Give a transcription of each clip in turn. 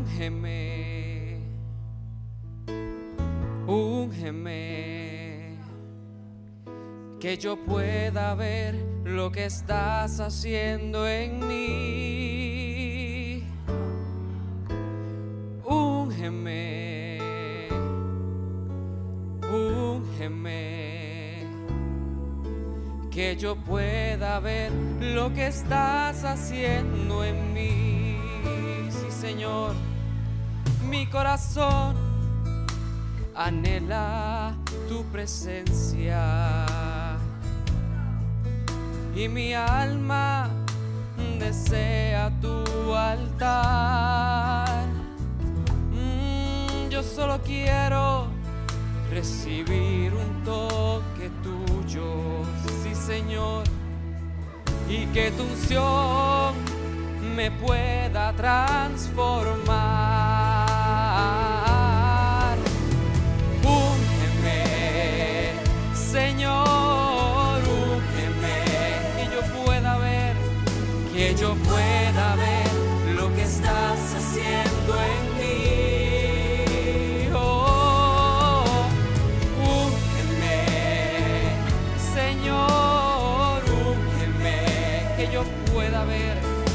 úngeme, úngeme, que yo pueda ver lo que estás haciendo en mí. Úngeme, úngeme, que yo pueda ver lo que estás haciendo en mí. Sí, Señor, mi corazón anhela tu presencia y mi alma desea tu altar. Yo solo quiero recibir un toque tuyo, sí, Señor, y que tu unción me pueda transformar. Úngeme, Señor, úngeme, que yo pueda ver lo que estás haciendo en mí. Oh, úngeme, Señor, úngeme, que yo pueda ver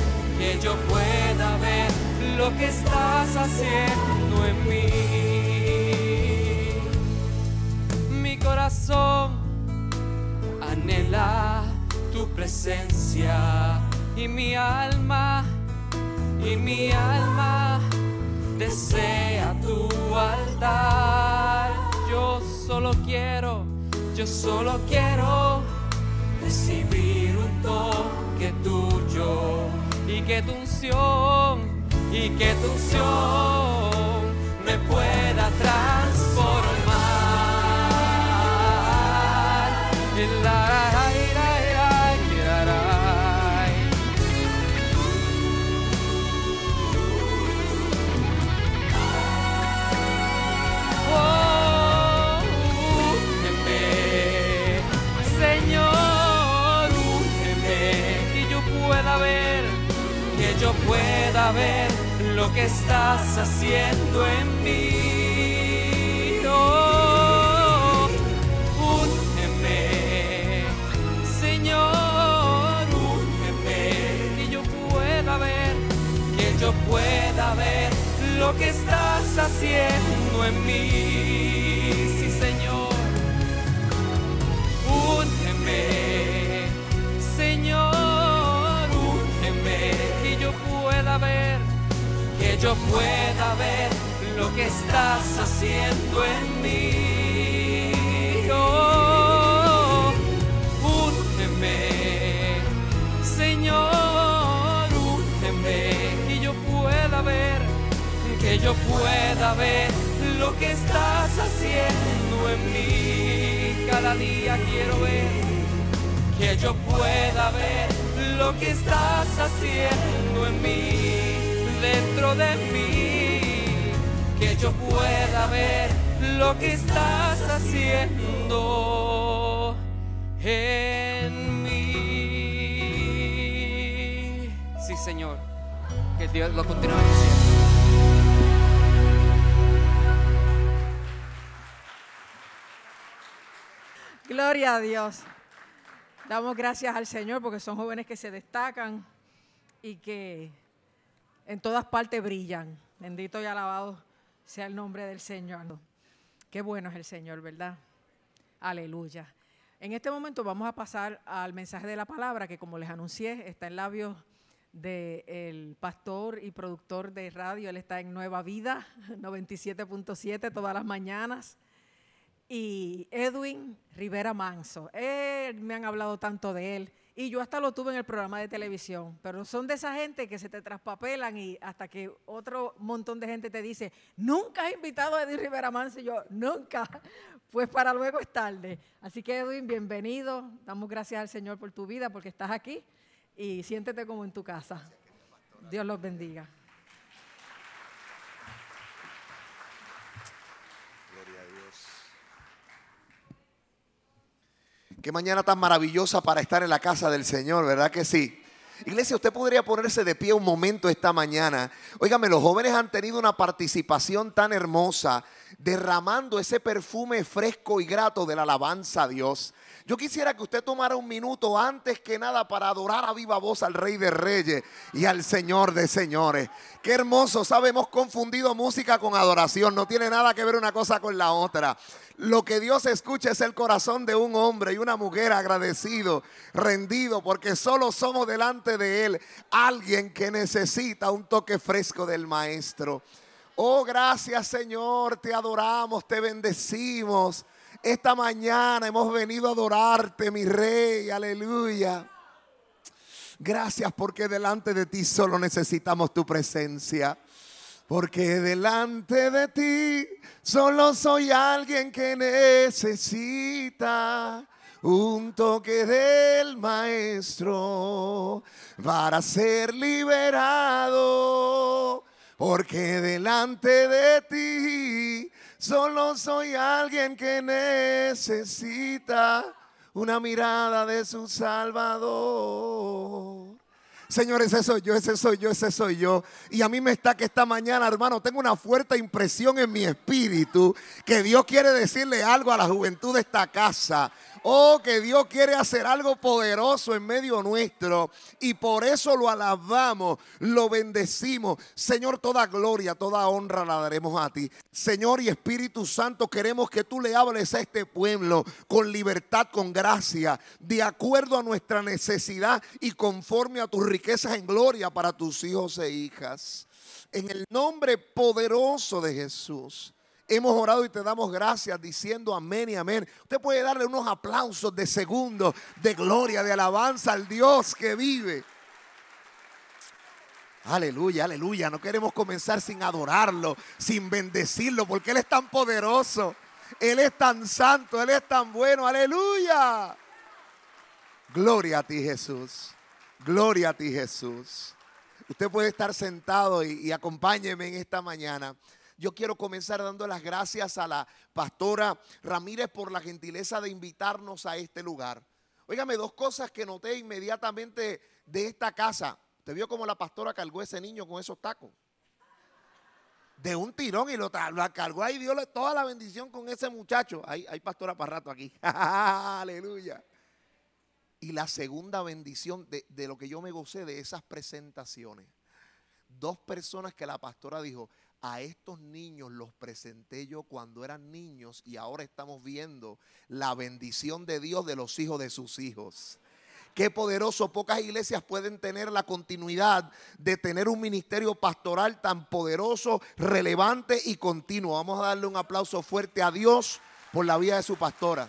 lo que estás haciendo en mí. Mi corazón anhela tu presencia y mi alma desea tu altar. Yo solo quiero recibir un toque tuyo y que tu unción me pueda transformar. Oh, úngeme, Señor, úngeme, que yo pueda ver lo que estás haciendo en mí. Oh, úngeme, Señor, úngeme, que yo pueda ver lo que estás haciendo en mí. Sí, Señor, úngeme, Señor, úngeme, que yo pueda ver lo que estás haciendo en mí. Oh, úngeme, Señor, úngeme, que yo pueda ver lo que estás haciendo en mí. Cada día quiero ver, que yo pueda ver lo que estás haciendo en mí. Dentro de mí, que yo pueda ver lo que estás haciendo en mí. Sí, Señor, que Dios lo continúe haciendo. Gloria a Dios. Damos gracias al Señor porque son jóvenes que se destacan y que en todas partes brillan. Bendito y alabado sea el nombre del Señor. Qué bueno es el Señor, ¿verdad? Aleluya. En este momento vamos a pasar al mensaje de la palabra que, como les anuncié, está en labios del pastor y productor de radio. Él está en Nueva Vida 97.7 todas las mañanas. Y Edwin Rivera Manso. Me han hablado tanto de él. Y yo hasta lo tuve en el programa de televisión, pero son de esa gente que se te traspapelan y hasta que otro montón de gente te dice, ¿nunca has invitado a Edwin Rivera Manso? Y yo, nunca, pues para luego es tarde. Así que Edwin, bienvenido, damos gracias al Señor por tu vida, porque estás aquí y siéntete como en tu casa. Dios los bendiga. Gloria a Dios. Qué mañana tan maravillosa para estar en la casa del Señor, ¿verdad que sí? Iglesia, usted podría ponerse de pie un momento esta mañana. Óigame, los jóvenes han tenido una participación tan hermosa, derramando ese perfume fresco y grato de la alabanza a Dios. Yo quisiera que usted tomara un minuto antes que nada para adorar a viva voz al Rey de Reyes y al Señor de Señores. Qué hermoso, ¿sabe? Hemos confundido música con adoración. No tiene nada que ver una cosa con la otra. Lo que Dios escucha es el corazón de un hombre y una mujer agradecido, rendido, porque solo somos delante de Él alguien que necesita un toque fresco del Maestro. Oh, gracias, Señor, te adoramos, te bendecimos. Esta mañana hemos venido a adorarte, mi Rey, aleluya. Gracias porque delante de ti solo necesitamos tu presencia. Porque delante de ti solo soy alguien que necesita un toque del Maestro para ser liberado. Porque delante de ti solo soy alguien que necesita una mirada de su Salvador. Señor, ese soy yo, ese soy yo, ese soy yo. Y a mí me está que esta mañana, hermano, tengo una fuerte impresión en mi espíritu que Dios quiere decirle algo a la juventud de esta casa. Oh, que Dios quiere hacer algo poderoso en medio nuestro. Y por eso lo alabamos, lo bendecimos. Señor, toda gloria, toda honra la daremos a ti. Señor y Espíritu Santo, queremos que tú le hables a este pueblo con libertad, con gracia, de acuerdo a nuestra necesidad y conforme a tus riquezas en gloria para tus hijos e hijas. En el nombre poderoso de Jesús. Hemos orado y te damos gracias diciendo amén y amén. Usted puede darle unos aplausos de segundo, de gloria, de alabanza al Dios que vive. Aleluya, aleluya. No queremos comenzar sin adorarlo, sin bendecirlo, porque Él es tan poderoso. Él es tan santo, Él es tan bueno. Aleluya. Gloria a ti, Jesús. Gloria a ti, Jesús. Usted puede estar sentado y acompáñeme en esta mañana. Yo quiero comenzar dando las gracias a la pastora Ramírez por la gentileza de invitarnos a este lugar. Óigame, dos cosas que noté inmediatamente de esta casa. ¿Usted vio cómo la pastora cargó a ese niño con esos tacos? De un tirón y lo cargó ahí, dio toda la bendición con ese muchacho. Hay pastora para rato aquí. Aleluya. Y la segunda bendición de lo que yo me gocé de esas presentaciones. Dos personas que la pastora dijo, a estos niños los presenté yo cuando eran niños y ahora estamos viendo la bendición de Dios de los hijos de sus hijos. Qué poderoso, pocas iglesias pueden tener la continuidad de tener un ministerio pastoral tan poderoso, relevante y continuo. Vamos a darle un aplauso fuerte a Dios por la vida de su pastora.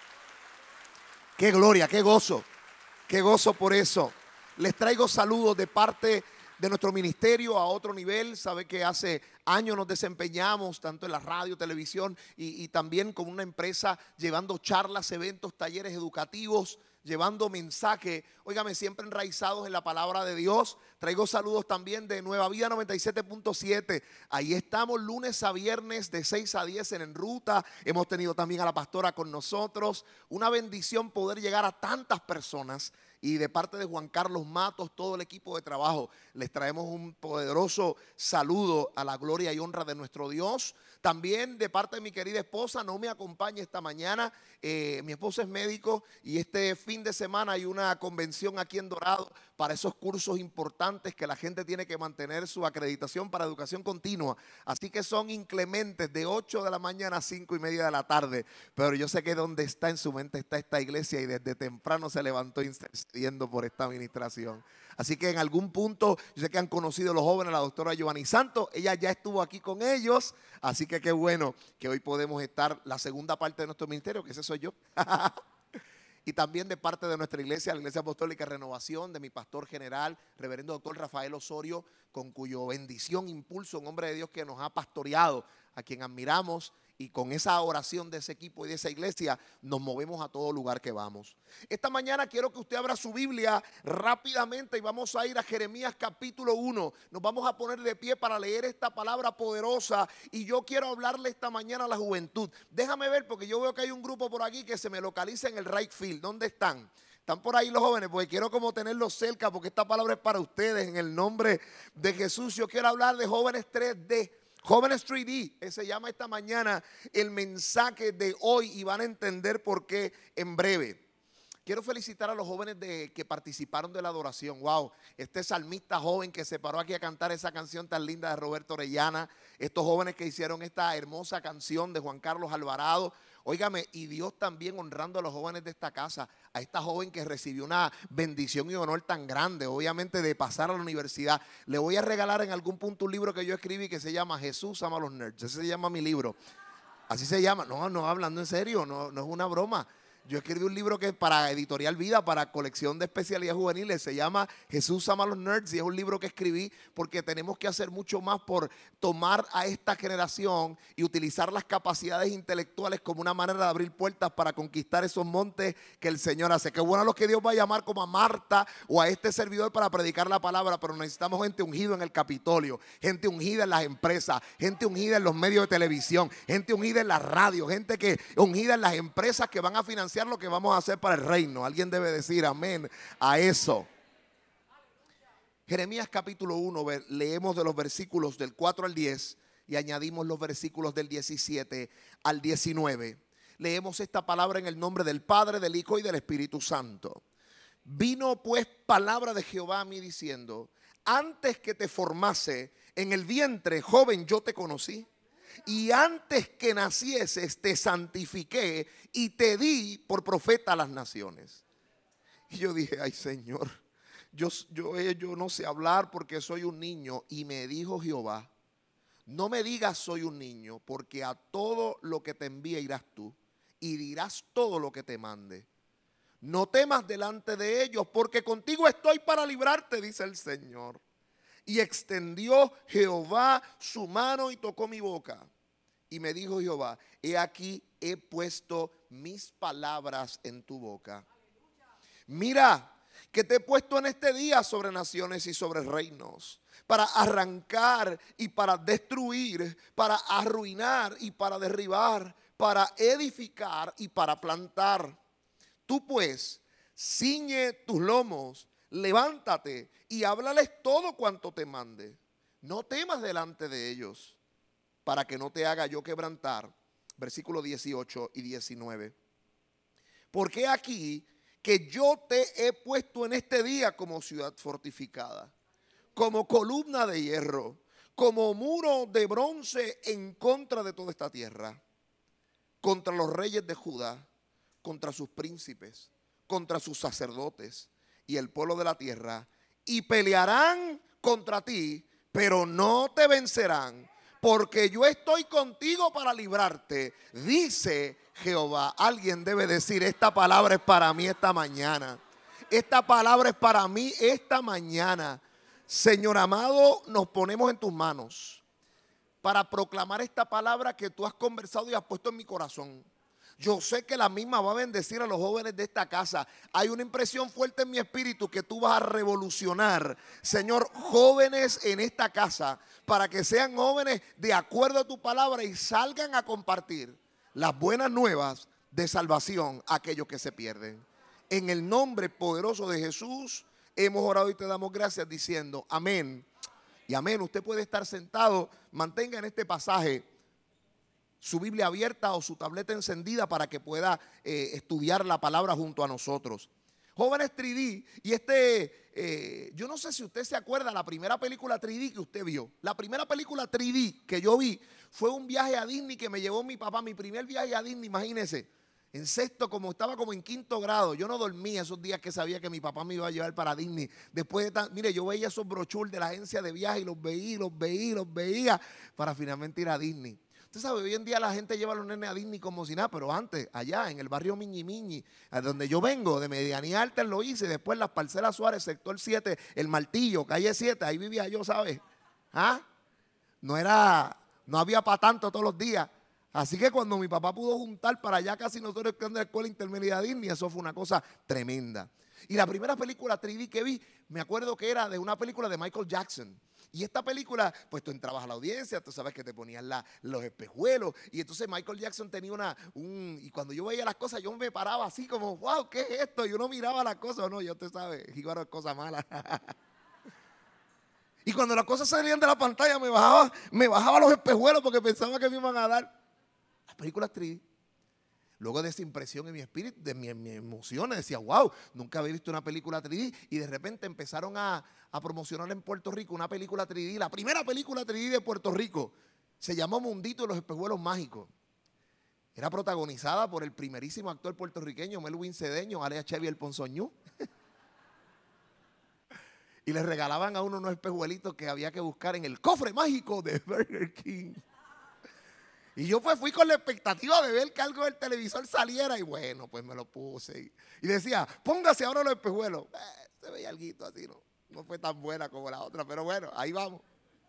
Qué gloria, qué gozo por eso. Les traigo saludos de parte de nuestro ministerio a otro nivel. Sabe que hace años nos desempeñamos tanto en la radio, televisión y también con una empresa llevando charlas, eventos, talleres educativos, llevando mensaje, óigame, siempre enraizados en la palabra de Dios. Traigo saludos también de Nueva Vida 97.7. Ahí estamos lunes a viernes de 6 a 10 en ruta. Hemos tenido también a la pastora con nosotros. Una bendición poder llegar a tantas personas. Y de parte de Juan Carlos Matos, todo el equipo de trabajo, les traemos un poderoso saludo a la gloria y honra de nuestro Dios. También de parte de mi querida esposa, no me acompaña esta mañana. Mi esposa es médico y este fin de semana hay una convención aquí en Dorado para esos cursos importantes que la gente tiene que mantener su acreditación para educación continua. Así que son inclementes de 8 de la mañana a 5:30 de la tarde. Pero yo sé que donde está en su mente está esta iglesia y desde temprano se levantó intercediendo por esta administración. Así que en algún punto, yo sé que han conocido los jóvenes a la doctora Giovanni Santos. Ella ya estuvo aquí con ellos. Así que qué bueno que hoy podemos estar la segunda parte de nuestro ministerio, que ese soy yo. Y también de parte de nuestra iglesia, la Iglesia Apostólica Renovación, de mi pastor general, reverendo doctor Rafael Osorio, con cuyo bendición, impulso, un hombre de Dios que nos ha pastoreado, a quien admiramos. Y con esa oración de ese equipo y de esa iglesia nos movemos a todo lugar que vamos. Esta mañana quiero que usted abra su Biblia rápidamente y vamos a ir a Jeremías capítulo 1. Nos vamos a poner de pie para leer esta palabra poderosa y yo quiero hablarle esta mañana a la juventud. Déjame ver porque yo veo que hay un grupo por aquí que se me localiza en el right field. ¿Dónde están? Están por ahí los jóvenes, porque quiero como tenerlos cerca, porque esta palabra es para ustedes. En el nombre de Jesús, yo quiero hablar de jóvenes 3D, jóvenes 3D. Se llama esta mañana el mensaje de hoy y van a entender por qué en breve. Quiero felicitar a los jóvenes que participaron de la adoración. Wow, este salmista joven que se paró aquí a cantar esa canción tan linda de Roberto Orellana. Estos jóvenes que hicieron esta hermosa canción de Juan Carlos Alvarado. Óigame, y Dios también honrando a los jóvenes de esta casa, a esta joven que recibió una bendición y honor tan grande, obviamente de pasar a la universidad. Le voy a regalar en algún punto un libro que yo escribí que se llama Jesús ama a los nerds. Ese se llama mi libro. Así se llama. No, hablando en serio, no es una broma. Yo escribí un libro que es para Editorial Vida, para colección de especialidades juveniles. Se llama Jesús ama a los nerds y es un libro que escribí porque tenemos que hacer mucho más por tomar a esta generación y utilizar las capacidades intelectuales como una manera de abrir puertas para conquistar esos montes que el Señor hace. Qué bueno a los que Dios va a llamar como a Marta o a este servidor para predicar la palabra, pero necesitamos gente ungida en el Capitolio, gente ungida en las empresas, gente ungida en los medios de televisión, gente ungida en la radio, gente que ungida en las empresas que van a financiar lo que vamos a hacer para el reino. Alguien debe decir amén a eso. Jeremías capítulo 1, leemos de los versículos del 4 al 10 y añadimos los versículos del 17 al 19. Leemos esta palabra en el nombre del Padre, del Hijo y del Espíritu Santo. Vino pues palabra de Jehová a mí diciendo: antes que te formase en el vientre, joven, yo te conocí. Y antes que nacieses te santifiqué y te di por profeta a las naciones. Y yo dije: ay Señor, yo no sé hablar porque soy un niño. Y me dijo Jehová: no me digas soy un niño, porque a todo lo que te envíe irás tú y dirás todo lo que te mande. No temas delante de ellos, porque contigo estoy para librarte, dice el Señor. Y extendió Jehová su mano y tocó mi boca. Y me dijo Jehová: he aquí, he puesto mis palabras en tu boca. Mira, que te he puesto en este día sobre naciones y sobre reinos, para arrancar y para destruir, para arruinar y para derribar, para edificar y para plantar. Tú pues, ciñe tus lomos, levántate y háblales todo cuanto te mande. No temas delante de ellos, para que no te haga yo quebrantar. Versículos 18 y 19. Porque aquí que yo te he puesto en este día como ciudad fortificada, como columna de hierro, como muro de bronce en contra de toda esta tierra, contra los reyes de Judá, contra sus príncipes, contra sus sacerdotes y el pueblo de la tierra, y pelearán contra ti, pero no te vencerán, porque yo estoy contigo para librarte, dice Jehová. Alguien debe decir: esta palabra es para mí esta mañana. Esta palabra es para mí esta mañana. Señor amado, nos ponemos en tus manos para proclamar esta palabra que tú has conversado y has puesto en mi corazón. Yo sé que la misma va a bendecir a los jóvenes de esta casa. Hay una impresión fuerte en mi espíritu que tú vas a revolucionar, Señor, jóvenes en esta casa, para que sean jóvenes de acuerdo a tu palabra y salgan a compartir las buenas nuevas de salvación a aquellos que se pierden. En el nombre poderoso de Jesús hemos orado y te damos gracias diciendo amén y amén. Usted puede estar sentado, mantenga en este pasaje su Biblia abierta o su tableta encendida para que pueda estudiar la palabra junto a nosotros. Jóvenes 3D, y yo no sé si usted se acuerda la primera película 3D que usted vio. La primera película 3D que yo vi fue un viaje a Disney que me llevó mi papá, mi primer viaje a Disney, imagínese. En sexto, estaba como en quinto grado. Yo no dormía esos días que sabía que mi papá me iba a llevar para Disney. Después de mire, yo veía esos brochures de la agencia de viaje y los veía para finalmente ir a Disney. Usted sabe, hoy en día la gente lleva a los nenes a Disney como si nada, pero antes, allá en el barrio Miñi, donde yo vengo, de Medianía Alta lo hice, después las Parcelas Suárez, sector 7, El Martillo, calle 7, ahí vivía yo, ¿sabes? No había para tanto todos los días. Así que cuando mi papá pudo juntar para allá casi nosotros que en la escuela intermedia Disney, eso fue una cosa tremenda. Y la primera película 3D que vi, me acuerdo que era de una película de Michael Jackson. Y esta película, pues tú entrabas a la audiencia, tú sabes que te ponían los espejuelos. Y entonces Michael Jackson tenía y cuando yo veía las cosas, yo me paraba así como, wow, ¿qué es esto? Y uno miraba las cosas, no, ya usted sabe, igual cosas malas. Y cuando las cosas salían de la pantalla, me bajaba los espejuelos porque pensaba que me iban a dar. Las películas 3D. Luego de esa impresión en mi espíritu, de mis emociones, decía, wow, nunca había visto una película 3D. Y de repente empezaron a promocionar en Puerto Rico una película 3D, la primera película 3D de Puerto Rico. Se llamó Mundito y los espejuelos mágicos. Era protagonizada por el primerísimo actor puertorriqueño, Melvin Cedeño, alias Chevy el Ponzoñú. Y le regalaban a uno unos espejuelitos que había que buscar en el cofre mágico de Burger King. Y yo pues fui con la expectativa de ver que algo del televisor saliera y bueno, pues me lo puse. Y decía, póngase ahora los espejuelos. Se veía alguito así, no fue tan buena como la otra, pero bueno, ahí vamos.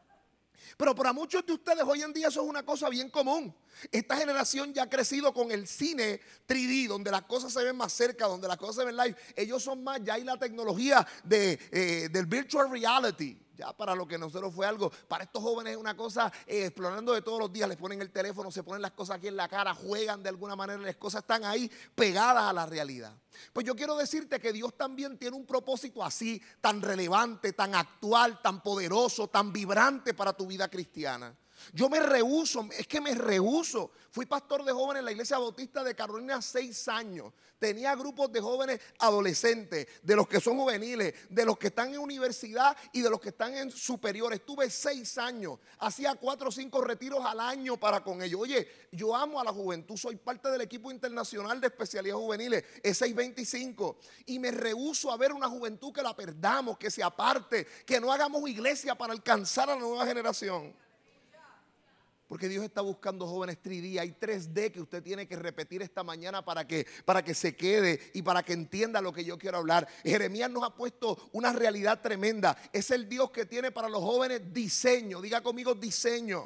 Pero para muchos de ustedes hoy en día eso es una cosa bien común. Esta generación ya ha crecido con el cine 3D, donde las cosas se ven más cerca, donde las cosas se ven live. Ellos son más, ya hay la tecnología del virtual reality. Ya para lo que nosotros fue algo, para estos jóvenes es una cosa explorando de todos los días, les ponen el teléfono, se ponen las cosas aquí en la cara, juegan de alguna manera, las cosas están ahí pegadas a la realidad. Pues yo quiero decirte que Dios también tiene un propósito así, tan relevante, tan actual, tan poderoso, tan vibrante para tu vida cristiana. Yo me rehúso, es que me rehúso. Fui pastor de jóvenes en la iglesia bautista de Carolina 6 años. Tenía grupos de jóvenes adolescentes, de los que son juveniles, de los que están en universidad y de los que están en superiores. Tuve 6 años, hacía 4 o 5 retiros al año para con ellos. Oye, yo amo a la juventud, soy parte del equipo internacional de especialidad juveniles, es 625. Y me rehúso a ver una juventud que la perdamos, que se aparte, que no hagamos iglesia para alcanzar a la nueva generación. Porque Dios está buscando jóvenes 3D. Hay 3D que usted tiene que repetir esta mañana para que se quede y para que entienda lo que yo quiero hablar. Jeremías nos ha puesto una realidad tremenda. Es el Dios que tiene para los jóvenes diseño. Diga conmigo diseño.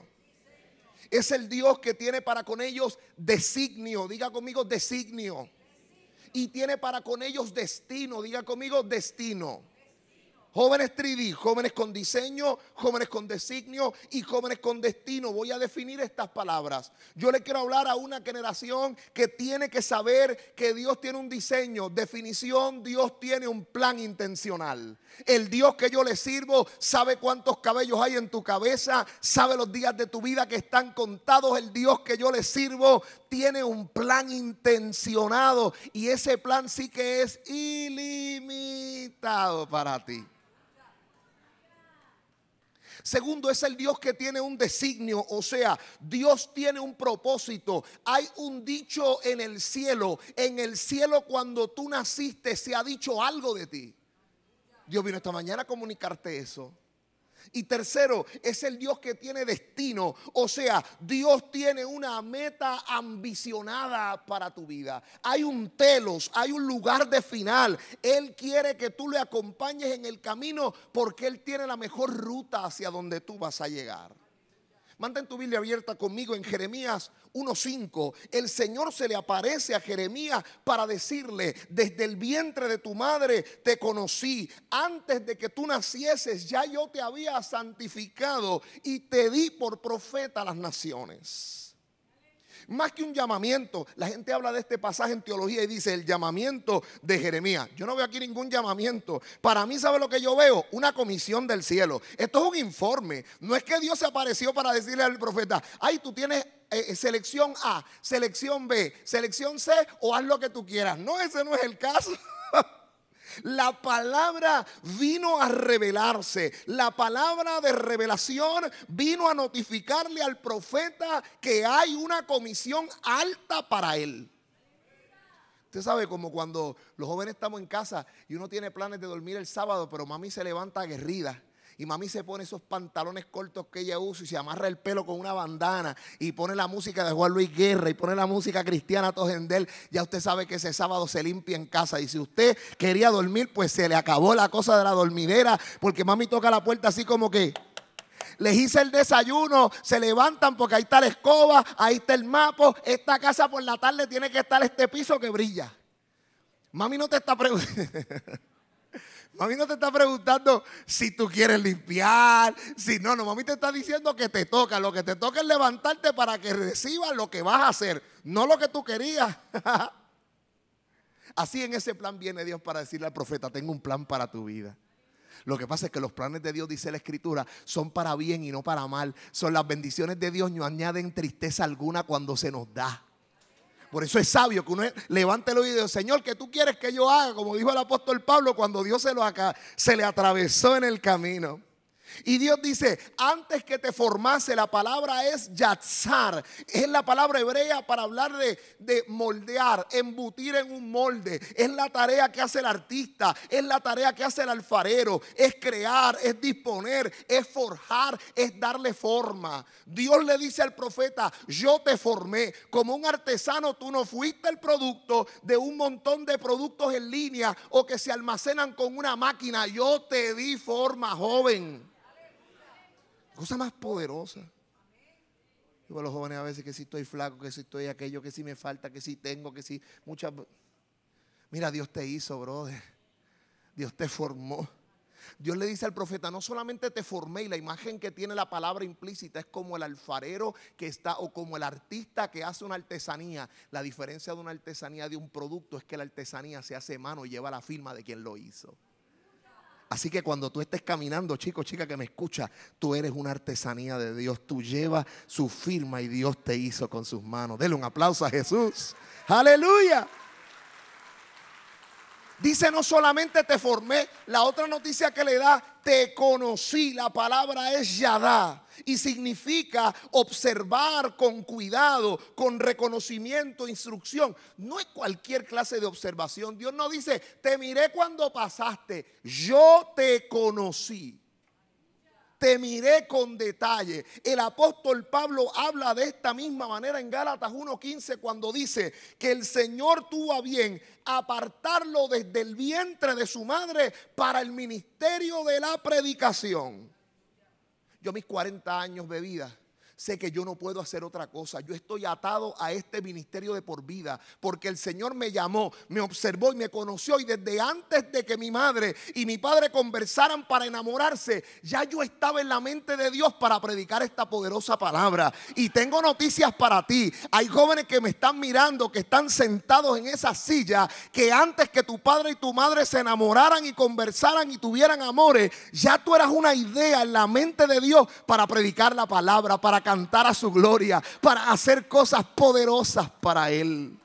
Es el Dios que tiene para con ellos designio. Diga conmigo designio. Y tiene para con ellos destino. Diga conmigo destino. Jóvenes 3D, jóvenes con diseño, jóvenes con designio y jóvenes con destino. Voy a definir estas palabras. Yo le quiero hablar a una generación que tiene que saber que Dios tiene un diseño. Definición, Dios tiene un plan intencional. El Dios que yo le sirvo sabe cuántos cabellos hay en tu cabeza, sabe los días de tu vida que están contados. El Dios que yo le sirvo tiene un plan intencionado y ese plan sí que es ilimitado para ti. Segundo, es el Dios que tiene un designio, o sea, Dios tiene un propósito. Hay un dicho en el cielo cuando tú naciste se ha dicho algo de ti. Dios vino esta mañana a comunicarte eso. Y tercero, es el Dios que tiene destino, o sea, Dios tiene una meta ambicionada para tu vida. Hay un telos, hay un lugar de final. Él quiere que tú le acompañes en el camino porque Él tiene la mejor ruta hacia donde tú vas a llegar. Mantén tu Biblia abierta conmigo en Jeremías 1:5. El Señor se le aparece a Jeremías para decirle: desde el vientre de tu madre te conocí. Antes de que tú nacieses ya yo te había santificado y te di por profeta a las naciones. Más que un llamamiento, la gente habla de este pasaje en teología y dice el llamamiento de Jeremías. Yo no veo aquí ningún llamamiento. Para mí, ¿sabe lo que yo veo? Una comisión del cielo. Esto es un informe. No es que Dios se apareció para decirle al profeta: ay, tú tienes selección A, selección B, selección C, o haz lo que tú quieras. No, ese no es el caso. La palabra vino a revelarse. La palabra de revelación vino a notificarle al profeta que hay una comisión alta para él. Usted sabe, como cuando los jóvenes estamos en casa y uno tiene planes de dormir el sábado, pero mami se levanta aguerrida. Y mami se pone esos pantalones cortos que ella usa y se amarra el pelo con una bandana y pone la música de Juan Luis Guerra y pone la música cristiana Tojendel. Ya usted sabe que ese sábado se limpia en casa. Y si usted quería dormir, pues se le acabó la cosa de la dormidera, porque mami toca la puerta así como que les hice el desayuno, se levantan porque ahí está la escoba, ahí está el mapo. Esta casa por la tarde tiene que estar este piso que brilla. Mami no te está preguntando. Mami no te está preguntando si tú quieres limpiar, si no, mami te está diciendo que te toca. Lo que te toca es levantarte para que recibas lo que vas a hacer, no lo que tú querías. Así en ese plan viene Dios para decirle al profeta, tengo un plan para tu vida. Lo que pasa es que los planes de Dios, dice la Escritura, son para bien y no para mal. Son las bendiciones de Dios, no añaden tristeza alguna cuando se nos da. Por eso es sabio que uno levante el oído y diga, Señor, ¿qué tú quieres que yo haga? Como dijo el apóstol Pablo cuando Dios se le atravesó en el camino. Y Dios dice, antes que te formase, la palabra es yatzar. Es la palabra hebrea para hablar de moldear, embutir en un molde. Es la tarea que hace el artista, es la tarea que hace el alfarero. Es crear, es disponer, es forjar, es darle forma. Dios le dice al profeta, yo te formé. Como un artesano, tú no fuiste el producto de un montón de productos en línea o que se almacenan con una máquina. Yo te di forma, joven. Cosa más poderosa. Digo a los jóvenes a veces que si estoy flaco, que si estoy aquello, que si me falta, que si tengo, que si muchas. Mira, Dios te hizo, brother. Dios te formó. Dios le dice al profeta, no solamente te formé, y la imagen que tiene la palabra implícita es como el alfarero que está, o como el artista que hace una artesanía. La diferencia de una artesanía de un producto es que la artesanía se hace a mano y lleva la firma de quien lo hizo. Así que cuando tú estés caminando, chico, chica que me escucha, tú eres una artesanía de Dios. Tú llevas su firma y Dios te hizo con sus manos. Dele un aplauso a Jesús. ¡Aleluya! Dice, no solamente te formé, la otra noticia que le da, te conocí. La palabra es yadá y significa observar con cuidado, con reconocimiento, instrucción. No es cualquier clase de observación. Dios no dice, te miré cuando pasaste, yo te conocí. Te miré con detalle. El apóstol Pablo habla de esta misma manera en Gálatas 1:15 cuando dice que el Señor tuvo a bien apartarlo desde el vientre de su madre para el ministerio de la predicación. Yo a mis 40 años de vida sé que yo no puedo hacer otra cosa. Yo estoy atado a este ministerio de por vida porque el Señor me llamó, me observó y me conoció. Y desde antes de que mi madre y mi padre conversaran para enamorarse, ya yo estaba en la mente de Dios para predicar esta poderosa palabra. Y tengo noticias para ti. Hay jóvenes que me están mirando, que están sentados en esa silla, que antes que tu padre y tu madre se enamoraran y conversaran y tuvieran amores, ya tú eras una idea en la mente de Dios para predicar la palabra, para cantar a su gloria, para hacer cosas poderosas para Él.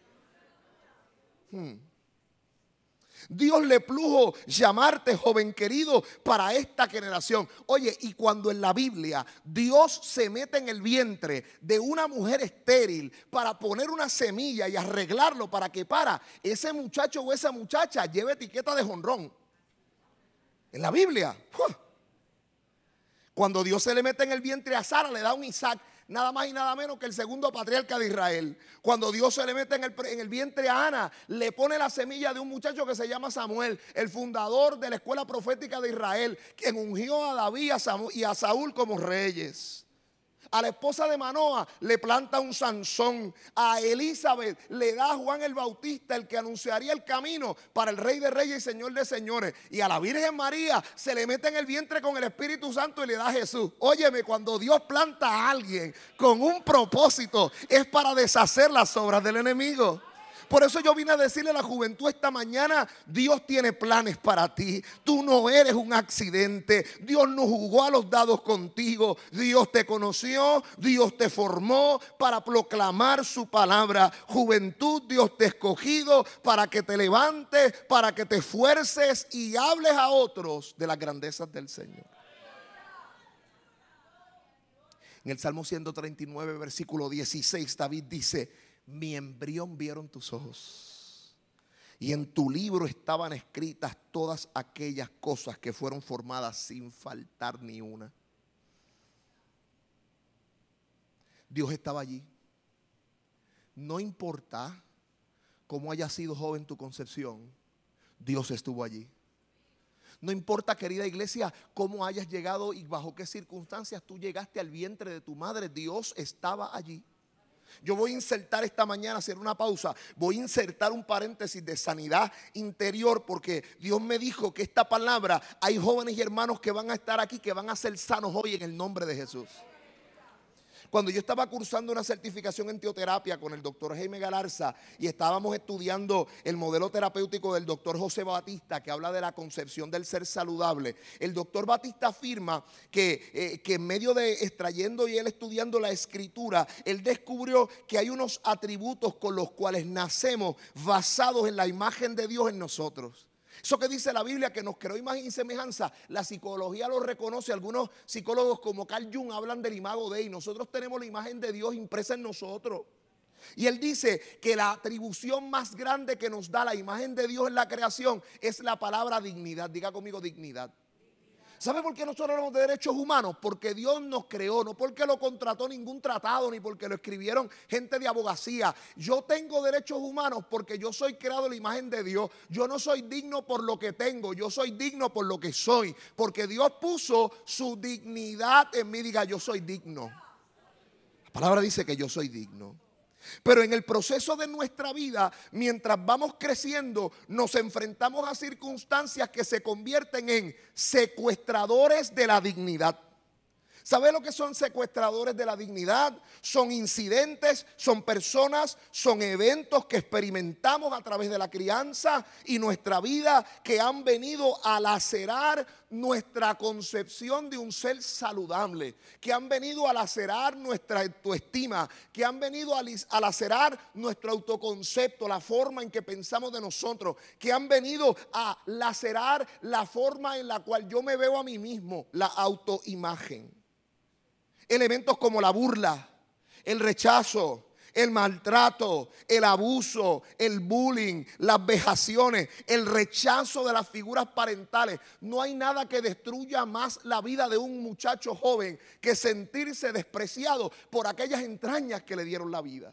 Dios le plujo llamarte, joven querido, para esta generación. Oye, y cuando en la Biblia Dios se mete en el vientre de una mujer estéril para poner una semilla y arreglarlo para que ese muchacho o esa muchacha lleve etiqueta de jonrón. En la Biblia. Cuando Dios se le mete en el vientre a Sara, le da un Isaac, nada más y nada menos que el segundo patriarca de Israel. Cuando Dios se le mete en el vientre a Ana, le pone la semilla de un muchacho que se llama Samuel, el fundador de la escuela profética de Israel, quien ungió a David y a Saúl como reyes. A la esposa de Manoa le planta un Sansón. A Elizabeth le da a Juan el Bautista, el que anunciaría el camino para el Rey de Reyes y Señor de Señores. Y a la Virgen María se le mete en el vientre con el Espíritu Santo y le da a Jesús. Óyeme, cuando Dios planta a alguien con un propósito, es para deshacer las obras del enemigo. Por eso yo vine a decirle a la juventud esta mañana, Dios tiene planes para ti. Tú no eres un accidente. Dios no jugó a los dados contigo. Dios te conoció, Dios te formó para proclamar su palabra. Juventud, Dios te ha escogido para que te levantes, para que te esfuerces y hables a otros de las grandezas del Señor. En el Salmo 139, versículo 16, David dice, mi embrión vieron tus ojos, y en tu libro estaban escritas todas aquellas cosas que fueron formadas sin faltar ni una. Dios estaba allí. No importa cómo haya sido joven tu concepción, Dios estuvo allí. No importa, querida iglesia, cómo hayas llegado y bajo qué circunstancias tú llegaste al vientre de tu madre, Dios estaba allí. Yo voy a insertar esta mañana, hacer una pausa, voy a insertar un paréntesis de sanidad interior, porque Dios me dijo que esta palabra, hay jóvenes y hermanos que van a estar aquí, que van a ser sanos hoy en el nombre de Jesús. Cuando yo estaba cursando una certificación en teoterapia con el doctor Jaime Galarza y estábamos estudiando el modelo terapéutico del doctor José Batista, que habla de la concepción del ser saludable, el doctor Batista afirma que en medio de extrayendo y él estudiando la escritura, él descubrió que hay unos atributos con los cuales nacemos basados en la imagen de Dios en nosotros. Eso que dice la Biblia, que nos creó imagen y semejanza, la psicología lo reconoce. Algunos psicólogos como Carl Jung hablan del imago Dei. Nosotros tenemos la imagen de Dios impresa en nosotros. Y él dice que la atribución más grande que nos da la imagen de Dios en la creación es la palabra dignidad. Diga conmigo, dignidad. ¿Sabe por qué nosotros hablamos de derechos humanos? Porque Dios nos creó, no porque lo contrató ningún tratado, ni porque lo escribieron gente de abogacía. Yo tengo derechos humanos porque yo soy creado en la imagen de Dios. Yo no soy digno por lo que tengo, yo soy digno por lo que soy. Porque Dios puso su dignidad en mí. Diga, yo soy digno. La palabra dice que yo soy digno. Pero en el proceso de nuestra vida, mientras vamos creciendo, nos enfrentamos a circunstancias que se convierten en secuestradores de la dignidad. ¿Sabe lo que son secuestradores de la dignidad? Son incidentes, son personas, son eventos que experimentamos a través de la crianza y nuestra vida, que han venido a lacerar nuestra concepción de un ser saludable, que han venido a lacerar nuestra autoestima, que han venido a lacerar nuestro autoconcepto, la forma en que pensamos de nosotros, que han venido a lacerar la forma en la cual yo me veo a mí mismo, la autoimagen. Elementos como la burla, el rechazo, el maltrato, el abuso, el bullying, las vejaciones, el rechazo de las figuras parentales. No hay nada que destruya más la vida de un muchacho joven que sentirse despreciado por aquellas entrañas que le dieron la vida.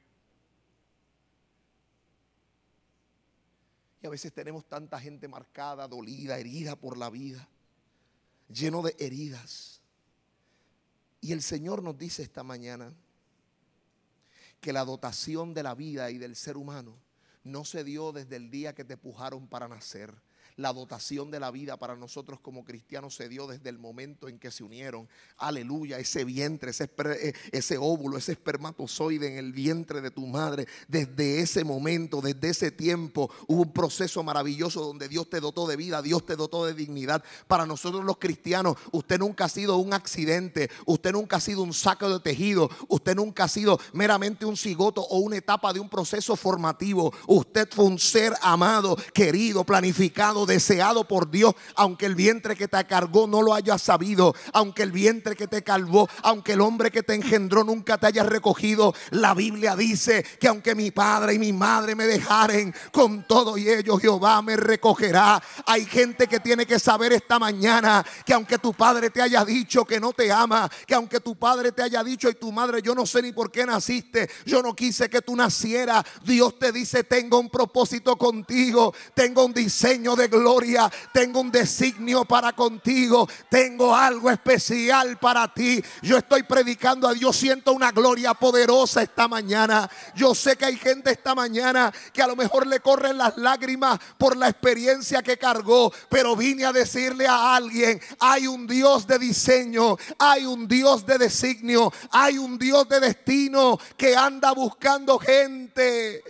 Y a veces tenemos tanta gente marcada, dolida, herida por la vida, lleno de heridas. Y el Señor nos dice esta mañana que la dotación de la vida y del ser humano no se dio desde el día que te pujaron para nacer. La dotación de la vida para nosotros como cristianos se dio desde el momento en que se unieron. Aleluya, ese vientre, ese óvulo, ese espermatozoide en el vientre de tu madre. Desde ese momento, desde ese tiempo, hubo un proceso maravilloso donde Dios te dotó de vida, Dios te dotó de dignidad. Para nosotros los cristianos, usted nunca ha sido un accidente, usted nunca ha sido un saco de tejido, usted nunca ha sido meramente un cigoto o una etapa de un proceso formativo. Usted fue un ser amado, querido, planificado, deseado por Dios, aunque el vientre que te cargó no lo haya sabido, aunque el vientre que te calvó, aunque el hombre que te engendró nunca te haya recogido. La Biblia dice que aunque mi padre y mi madre me dejaren, con todo y ello Jehová me recogerá. Hay gente que tiene que saber esta mañana que aunque tu padre te haya dicho que no te ama, que aunque tu padre te haya dicho y tu madre, yo no sé ni por qué naciste, yo no quise que tú nacieras, Dios te dice, tengo un propósito contigo, tengo un diseño de gloria, tengo un designio para contigo, tengo algo especial para ti. Yo estoy predicando a Dios, siento una gloria poderosa esta mañana. Yo sé que hay gente esta mañana que a lo mejor le corren las lágrimas por la experiencia que cargó, pero vine a decirle a alguien, hay un Dios de diseño, hay un Dios de designio, hay un Dios de destino que anda buscando gente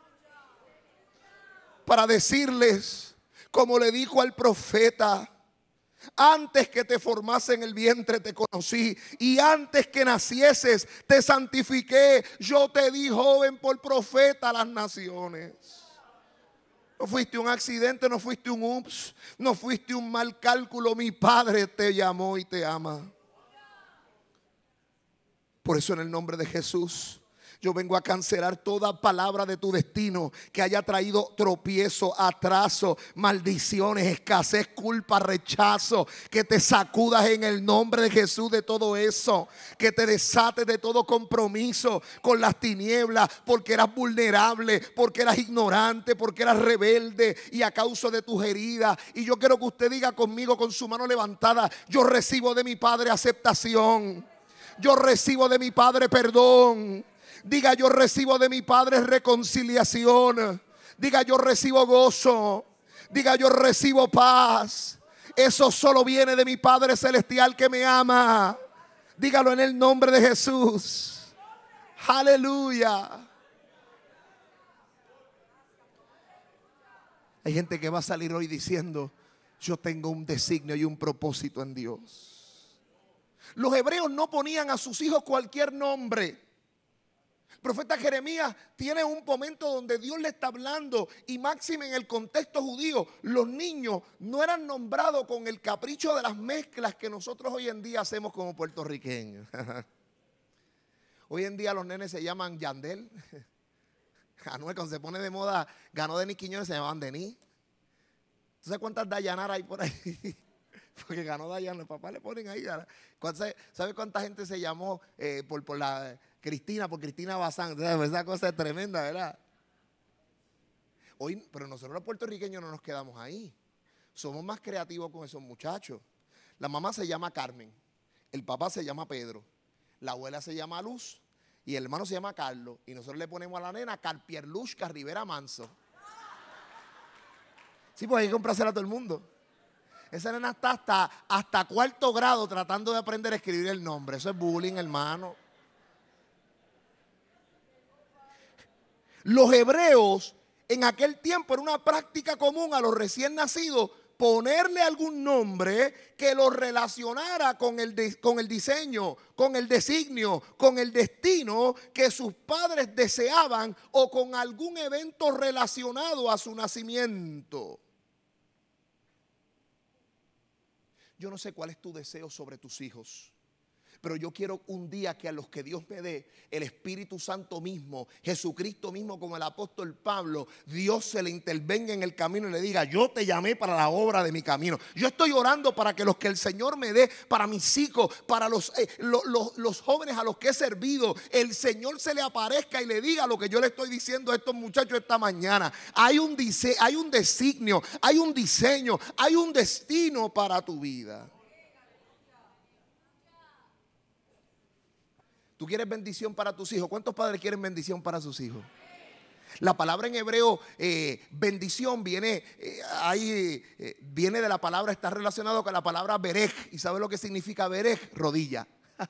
para decirles, como le dijo al profeta, antes que te formase en el vientre te conocí, y antes que nacieses te santifiqué. Yo te di joven por profeta a las naciones. No fuiste un accidente, no fuiste un ups, no fuiste un mal cálculo. Mi Padre te llamó y te ama. Por eso en el nombre de Jesús, yo vengo a cancelar toda palabra de tu destino que haya traído tropiezo, atraso, maldiciones, escasez, culpa, rechazo. Que te sacudas en el nombre de Jesús de todo eso. Que te desates de todo compromiso con las tinieblas, porque eras vulnerable, porque eras ignorante, porque eras rebelde y a causa de tus heridas. Y yo quiero que usted diga conmigo con su mano levantada, yo recibo de mi Padre aceptación. Yo recibo de mi Padre perdón. Diga: yo recibo de mi Padre reconciliación. Diga: yo recibo gozo. Diga: yo recibo paz. Eso solo viene de mi Padre Celestial que me ama. Dígalo en el nombre de Jesús. Aleluya. Hay gente que va a salir hoy diciendo: yo tengo un designio y un propósito en Dios. Los hebreos no ponían a sus hijos cualquier nombre. El profeta Jeremías tiene un momento donde Dios le está hablando, y máxime en el contexto judío, los niños no eran nombrados con el capricho de las mezclas que nosotros hoy en día hacemos como puertorriqueños. Hoy en día los nenes se llaman Yandel. Anuel, cuando se pone de moda, ganó Denis Quiñones, se llamaban Denis. ¿Tú sabes cuántas Dayanara hay por ahí? Porque ganó Dayana, el papá le ponen ahí. ¿Sabe cuánta gente se llamó por la Cristina, por Cristina Bazán? Esa cosa es tremenda, ¿verdad? Hoy, pero nosotros los puertorriqueños no nos quedamos ahí. Somos más creativos con esos muchachos. La mamá se llama Carmen, el papá se llama Pedro, la abuela se llama Luz y el hermano se llama Carlos. Y nosotros le ponemos a la nena Carpierlushka Rivera Manso. Sí, pues hay que comprársela a todo el mundo. Esa nena está hasta cuarto grado tratando de aprender a escribir el nombre. Eso es bullying, hermano. Los hebreos en aquel tiempo era una práctica común a los recién nacidos ponerle algún nombre que lo relacionara con el diseño, con el designio, con el destino que sus padres deseaban o con algún evento relacionado a su nacimiento. Yo no sé cuál es tu deseo sobre tus hijos, pero yo quiero un día que a los que Dios me dé, el Espíritu Santo mismo, Jesucristo mismo, como el apóstol Pablo, Dios se le intervenga en el camino y le diga: yo te llamé para la obra de mi camino. Yo estoy orando para que los que el Señor me dé, para mis hijos, para los jóvenes a los que he servido, el Señor se le aparezca y le diga lo que yo le estoy diciendo a estos muchachos esta mañana. Hay un designio, hay un diseño, hay un destino para tu vida. ¿Tú quieres bendición para tus hijos? ¿Cuántos padres quieren bendición para sus hijos? La palabra en hebreo, bendición, viene de la palabra, está relacionado con la palabra berej. ¿Y sabe lo que significa berej? Rodilla.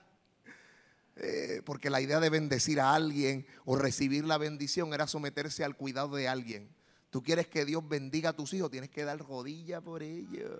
Porque la idea de bendecir a alguien o recibir la bendición era someterse al cuidado de alguien. Tú quieres que Dios bendiga a tus hijos, tienes que dar rodilla por ellos.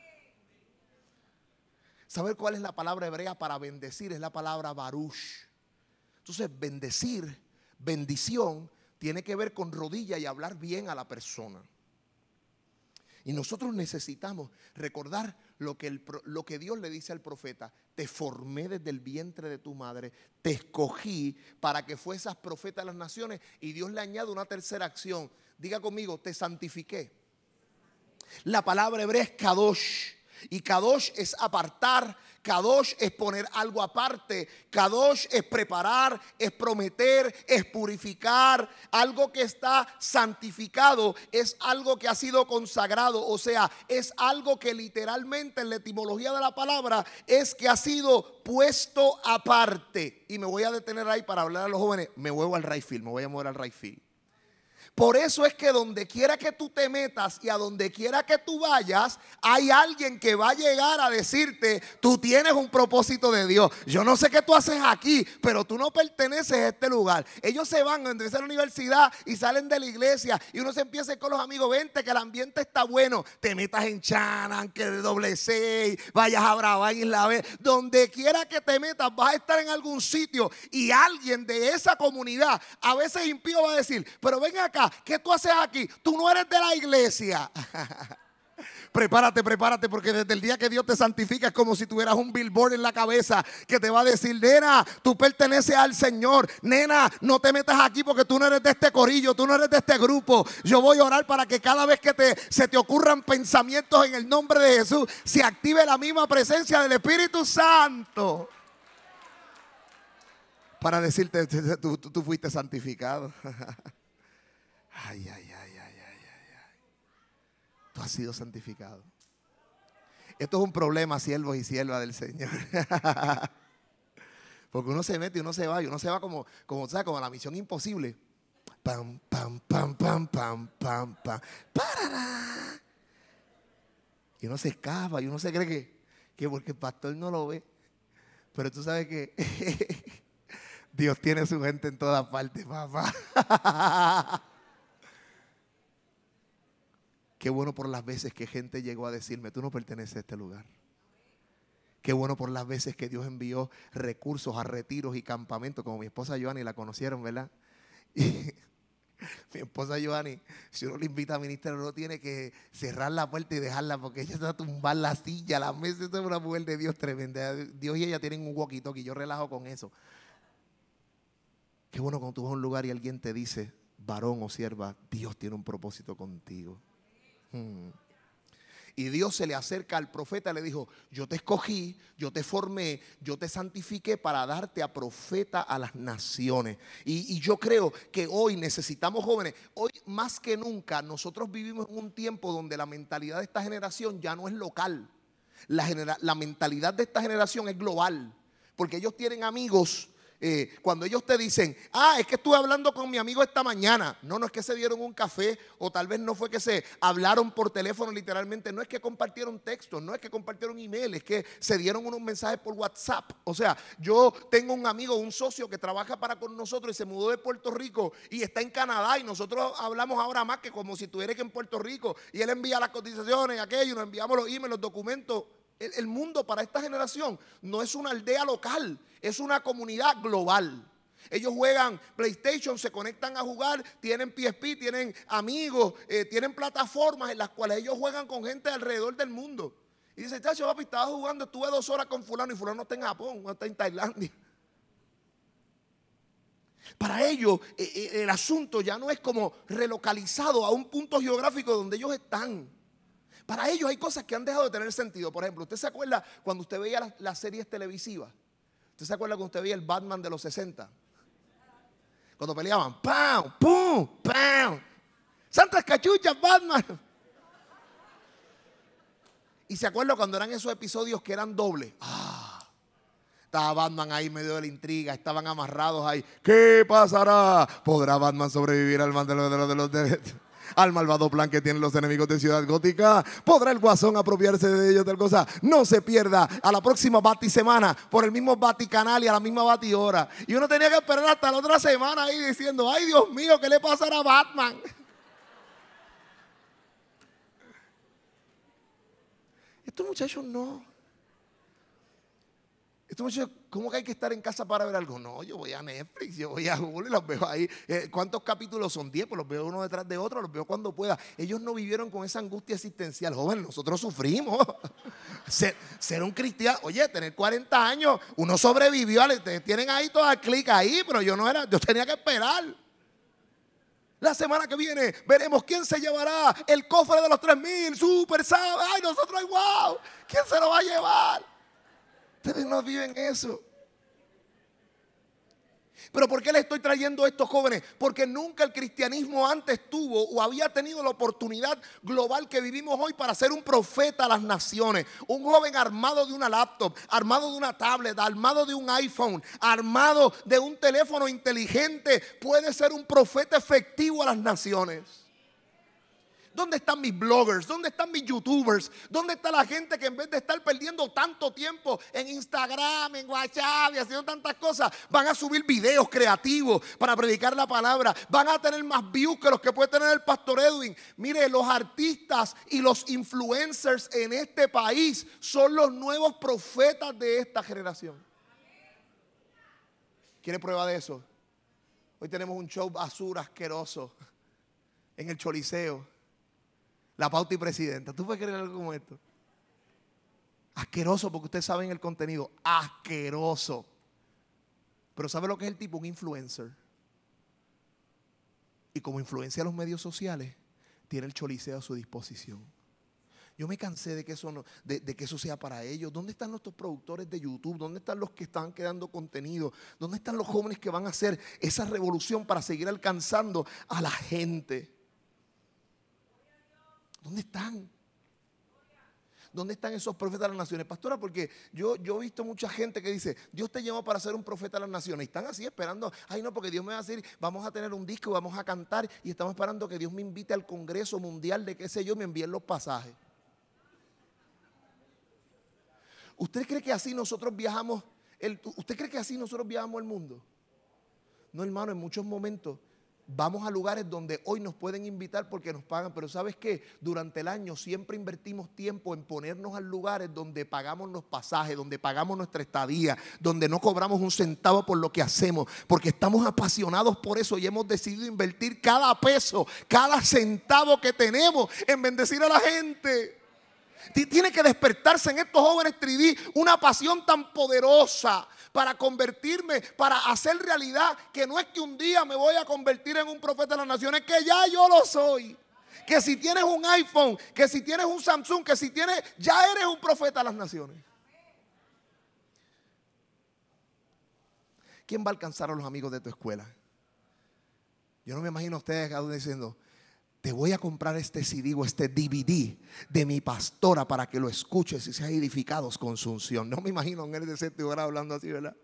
¿Saber cuál es la palabra hebrea para bendecir? Es la palabra baruch. Entonces, bendecir, bendición, tiene que ver con rodilla y hablar bien a la persona. Y nosotros necesitamos recordar lo que Dios le dice al profeta: te formé desde el vientre de tu madre, te escogí para que fueses profeta de las naciones. Y Dios le añade una tercera acción. Diga conmigo: te santifiqué. La palabra hebrea es kadosh. Y kadosh es apartar, kadosh es poner algo aparte, kadosh es preparar, es prometer, es purificar. Algo que está santificado es algo que ha sido consagrado, o sea, es algo que literalmente en la etimología de la palabra es que ha sido puesto aparte. Y me voy a detener ahí para hablar a los jóvenes. Me voy al right field, me voy a mover al right field. Por eso es que donde quiera que tú te metas y a donde quiera que tú vayas, hay alguien que va a llegar a decirte: tú tienes un propósito de Dios. Yo no sé qué tú haces aquí, pero tú no perteneces a este lugar. Ellos se van a la universidad y salen de la iglesia y uno se empieza con los amigos: vente que el ambiente está bueno. Te metas en Chanan, que de doble 6, vayas a Brava, Isla B. Donde quiera que te metas vas a estar en algún sitio y alguien de esa comunidad, a veces impío, va a decir: pero ven acá, ¿qué tú haces aquí? Tú no eres de la iglesia. Prepárate, porque desde el día que Dios te santifica es como si tuvieras un billboard en la cabeza que te va a decir: nena, tú perteneces al Señor. Nena, no te metas aquí porque tú no eres de este corillo, tú no eres de este grupo. Yo voy a orar para que cada vez que se te ocurran pensamientos en el nombre de Jesús, se active la misma presencia del Espíritu Santo para decirte: tú fuiste santificado. Ay. Tú has sido santificado. Esto es un problema, siervos y siervas del Señor. Porque uno se mete y uno se va como, ¿sabes? Como la Misión Imposible. Pam, pam, pam, pam, pam, pam, pam. ¡Parará! Y uno se escapa y uno se cree que porque el pastor no lo ve. Pero tú sabes que Dios tiene su gente en todas partes, papá. Qué bueno por las veces que gente llegó a decirme, tú no perteneces a este lugar. Qué bueno por las veces que Dios envió recursos a retiros y campamentos, como mi esposa Joanny, la conocieron, ¿verdad? Y mi esposa Joanny, si uno le invita a ministrar, uno tiene que cerrar la puerta y dejarla, porque ella se va a tumbar la silla, la mesa. Esa es una mujer de Dios tremenda. Dios y ella tienen un walkie-talkie, yo relajo con eso. Qué bueno cuando tú vas a un lugar y alguien te dice, varón o sierva, Dios tiene un propósito contigo. Y Dios se le acerca al profeta y le dijo, yo te escogí, yo te formé, yo te santifiqué para darte a profeta a las naciones. Y yo creo que hoy necesitamos jóvenes. Hoy más que nunca nosotros vivimos en un tiempo donde la mentalidad de esta generación ya no es local. La mentalidad de esta generación es global. Porque ellos tienen amigos. Cuando ellos te dicen, es que estuve hablando con mi amigo esta mañana. No es que se dieron un café, o tal vez no fue que se hablaron por teléfono literalmente. No es que compartieron textos, no es que compartieron email, es que se dieron unos mensajes por WhatsApp. O sea, yo tengo un amigo, un socio que trabaja con nosotros y se mudó de Puerto Rico y está en Canadá, y nosotros hablamos ahora más que como si estuviera aquí en Puerto Rico, y él envía las cotizaciones, aquello, nos enviamos los emails, los documentos. El mundo para esta generación no es una aldea local, es una comunidad global. Ellos juegan PlayStation, se conectan a jugar, tienen PSP, tienen amigos, tienen plataformas en las cuales ellos juegan con gente alrededor del mundo. Y dice, chacho, papi, estaba jugando, estuve 2 horas con fulano y fulano no está en Japón, no está en Tailandia. Para ellos el asunto ya no es como relocalizado a un punto geográfico donde ellos están. Para ellos hay cosas que han dejado de tener sentido. Por ejemplo, ¿usted se acuerda cuando usted veía las series televisivas? ¿Usted se acuerda cuando usted veía el Batman de los 60? Cuando peleaban, ¡pam! ¡Pum! ¡Pam! ¡Santas cachuchas, Batman! ¿Y se acuerda cuando eran esos episodios que eran dobles? Estaba Batman ahí en medio de la intriga, estaban amarrados ahí. ¿Qué pasará? ¿Podrá Batman sobrevivir al al malvado plan que tienen los enemigos de Ciudad Gótica? ¿Podrá el Guasón apropiarse de ellos, tal cosa? No se pierda a la próxima Batisemana por el mismo Baticanal y a la misma Batihora. Y uno tenía que esperar hasta la otra semana ahí diciendo, ay Dios mío, ¿qué le pasará a Batman? Estos muchachos no. Estos muchachos, ¿cómo que hay que estar en casa para ver algo? No, yo voy a Netflix, yo voy a Hulu y los veo ahí. ¿Cuántos capítulos son? 10, pues los veo uno detrás de otro, los veo cuando pueda. Ellos no vivieron con esa angustia existencial. Jóvenes, nosotros sufrimos. Ser un cristiano, oye, tener 40 años, uno sobrevivió, tienen ahí toda el clic ahí, pero yo tenía que esperar. La semana que viene veremos quién se llevará el cofre de los 3,000, super sábado. Ay, nosotros, wow, ¿quién se lo va a llevar? Ustedes no viven eso. Pero ¿por qué les estoy trayendo a estos jóvenes? Porque nunca el cristianismo antes tuvo o había tenido la oportunidad global que vivimos hoy para ser un profeta a las naciones. Un joven armado de una laptop, armado de una tablet, armado de un iPhone, armado de un teléfono inteligente, puede ser un profeta efectivo a las naciones. ¿Dónde están mis bloggers? ¿Dónde están mis youtubers? ¿Dónde está la gente que en vez de estar perdiendo tanto tiempo en Instagram, en WhatsApp y haciendo tantas cosas, van a subir videos creativos para predicar la palabra? Van a tener más views que los que puede tener el pastor Edwin. Mire, los artistas y los influencers en este país son los nuevos profetas de esta generación. ¿Quiere prueba de eso? Hoy tenemos un show basura asqueroso en el Choliseo. La Pauta y Presidenta. ¿Tú puedes creer algo como esto? Asqueroso, porque ustedes saben el contenido. Asqueroso. Pero ¿sabe lo que es el tipo? Un influencer. Y como influencia los medios sociales, tiene el Choliseo a su disposición. Yo me cansé de que eso sea para ellos. ¿Dónde están nuestros productores de YouTube? ¿Dónde están los que están creando contenido? ¿Dónde están los jóvenes que van a hacer esa revolución para seguir alcanzando a la gente? ¿Dónde están? ¿Dónde están esos profetas de las naciones? Pastora, porque yo he visto mucha gente que dice, Dios te llamó para ser un profeta de las naciones. Y están así esperando, ay no, porque Dios me va a decir, vamos a tener un disco, vamos a cantar. Y estamos esperando que Dios me invite al Congreso Mundial de qué sé yo, me envíen los pasajes. ¿Usted cree que así nosotros viajamos? ¿Usted cree que así nosotros viajamos el mundo? No, hermano, en muchos momentos vamos a lugares donde hoy nos pueden invitar porque nos pagan, pero ¿sabes qué? Durante el año siempre invertimos tiempo en ponernos a lugares donde pagamos los pasajes, donde pagamos nuestra estadía, donde no cobramos un centavo por lo que hacemos, porque estamos apasionados por eso y hemos decidido invertir cada peso, cada centavo que tenemos en bendecir a la gente. Tiene que despertarse en estos jóvenes 3D una pasión tan poderosa para convertirme, para hacer realidad que no es que un día me voy a convertir en un profeta de las naciones, que ya yo lo soy. Que si tienes un iPhone, que si tienes un Samsung, que si tienes, ya eres un profeta de las naciones. ¿Quién va a alcanzar a los amigos de tu escuela? Yo no me imagino a ustedes cada uno diciendo, te voy a comprar este CD o este DVD de mi pastora para que lo escuches y seas edificados con su unción. No me imagino en el de séptimo grado hablando así, ¿verdad?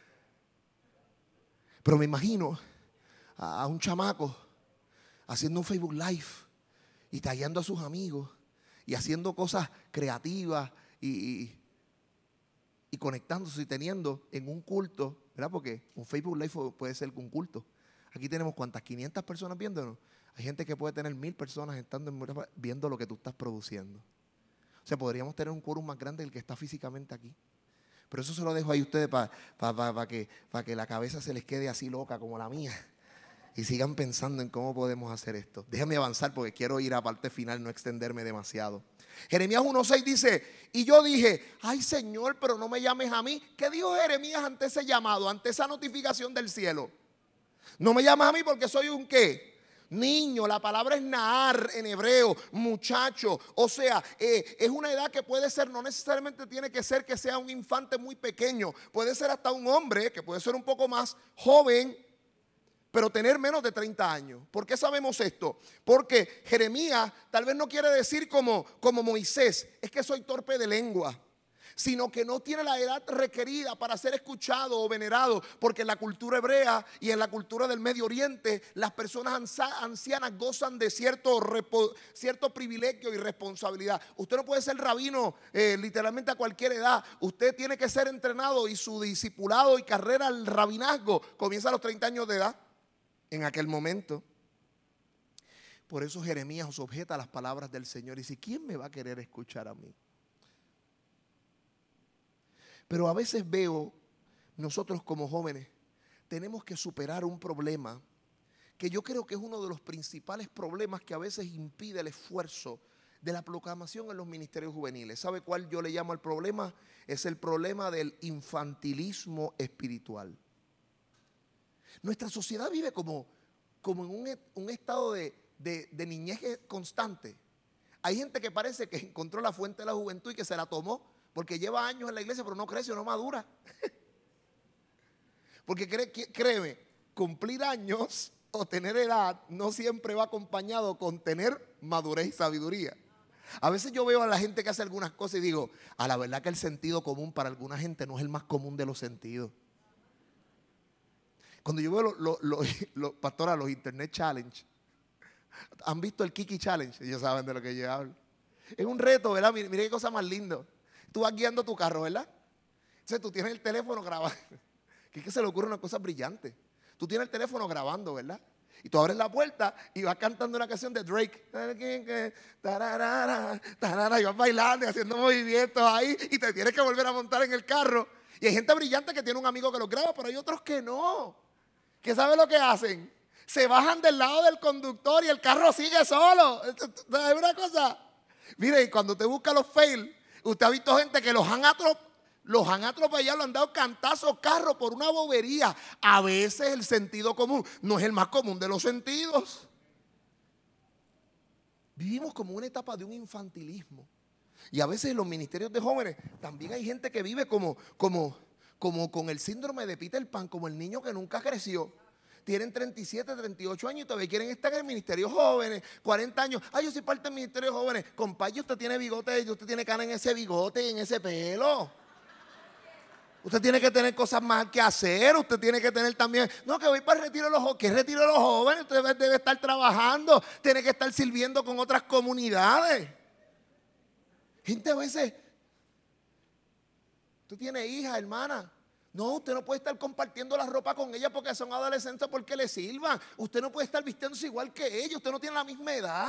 Pero me imagino a un chamaco haciendo un Facebook Live y tagueando a sus amigos y haciendo cosas creativas y conectándose y teniendo en un culto, ¿verdad? Porque un Facebook Live puede ser un culto. Aquí tenemos ¿cuántas? 500 personas viéndonos. Hay gente que puede tener 1000 personas viendo lo que tú estás produciendo. O sea, podríamos tener un quórum más grande del que está físicamente aquí. Pero eso se lo dejo ahí a ustedes para que la cabeza se les quede así loca como la mía. Y sigan pensando en cómo podemos hacer esto. Déjame avanzar porque quiero ir a la parte final, no extenderme demasiado. Jeremías 1:6 dice, y yo dije, ay Señor, pero no me llames a mí. ¿Qué dijo Jeremías ante ese llamado, ante esa notificación del cielo? No me llamas a mí porque soy un ¿qué? Niño. La palabra es Nahar en hebreo, muchacho. O sea, es una edad que puede ser, no necesariamente tiene que ser que sea un infante muy pequeño. Puede ser hasta un hombre que puede ser un poco más joven, pero tener menos de 30 años. ¿Por qué sabemos esto? Porque Jeremías tal vez no quiere decir como Moisés, es que soy torpe de lengua, sino que no tiene la edad requerida para ser escuchado o venerado, porque en la cultura hebrea y en la cultura del Medio Oriente las personas ancianas gozan de cierto privilegio y responsabilidad. Usted no puede ser rabino literalmente a cualquier edad. Usted tiene que ser entrenado y su discipulado y carrera al rabinazgo comienza a los 30 años de edad en aquel momento. Por eso Jeremías objeta las palabras del Señor y dice, ¿quién me va a querer escuchar a mí? Pero a veces veo, nosotros como jóvenes, tenemos que superar un problema que yo creo que es uno de los principales problemas que a veces impide el esfuerzo de la proclamación en los ministerios juveniles. ¿Sabe cuál yo le llamo el problema? Es el problema del infantilismo espiritual. Nuestra sociedad vive como en un estado de niñez constante. Hay gente que parece que encontró la fuente de la juventud y que se la tomó, porque lleva años en la iglesia, pero no crece o no madura. Porque créeme, cumplir años o tener edad no siempre va acompañado con tener madurez y sabiduría. A veces yo veo a la gente que hace algunas cosas y digo, a la verdad que el sentido común para alguna gente no es el más común de los sentidos. Cuando yo veo los Internet Challenge, ¿han visto el Kiki Challenge? Ellos saben de lo que yo hablo. Es un reto, ¿verdad? Mira qué cosa más lindo. Tú vas guiando tu carro, ¿verdad? Entonces tú tienes el teléfono grabando. Que se le ocurre una cosa brillante. Tú tienes el teléfono grabando, ¿verdad? Y tú abres la puerta y vas cantando una canción de Drake. Y vas bailando y haciendo movimientos ahí. Y te tienes que volver a montar en el carro. Y hay gente brillante que tiene un amigo que los graba, pero hay otros que no. ¿Qué sabe lo que hacen? Se bajan del lado del conductor y el carro sigue solo. ¿Sabes una cosa? Mire, cuando te busca los fails, usted ha visto gente que los han atropellado, le han dado cantazos carros por una bobería. A veces el sentido común no es el más común de los sentidos. Vivimos como una etapa de un infantilismo. Y a veces en los ministerios de jóvenes también hay gente que vive como con el síndrome de Peter Pan, como el niño que nunca creció. tienen 37, 38 años y todavía quieren estar en el ministerio jóvenes, 40 años. Yo soy parte del ministerio jóvenes. Compadre, usted tiene bigote, usted tiene cana en ese bigote y en ese pelo. Usted tiene que tener cosas más que hacer. Usted tiene que tener también, no, que voy para el retiro de los jóvenes. ¿Qué retiro de los jóvenes? Usted debe estar trabajando, tiene que estar sirviendo con otras comunidades. Gente a veces, usted tiene hija, hermana. No, usted no puede estar compartiendo la ropa con ella porque son adolescentes porque le sirvan. Usted no puede estar vistiéndose igual que ellos. Usted no tiene la misma edad.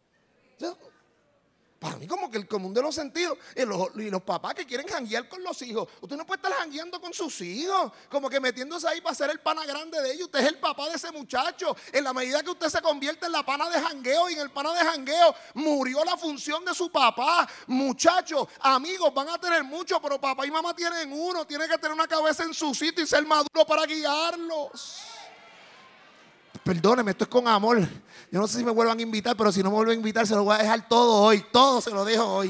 Para mí como que el común de los sentidos. Y los papás que quieren janguear con los hijos. Usted no puede estar jangueando con sus hijos. Como que metiéndose ahí para ser el pana grande de ellos. Usted es el papá de ese muchacho. En la medida que usted se convierte en la pana de jangueo y en el pana de jangueo, murió la función de su papá. Muchachos, amigos van a tener mucho, pero papá y mamá tienen uno. Tiene que tener una cabeza en su sitio y ser maduro para guiarlos. Perdóneme, esto es con amor. Yo no sé si me vuelvan a invitar, pero si no me vuelven a invitar se lo voy a dejar todo hoy. Todo se lo dejo hoy.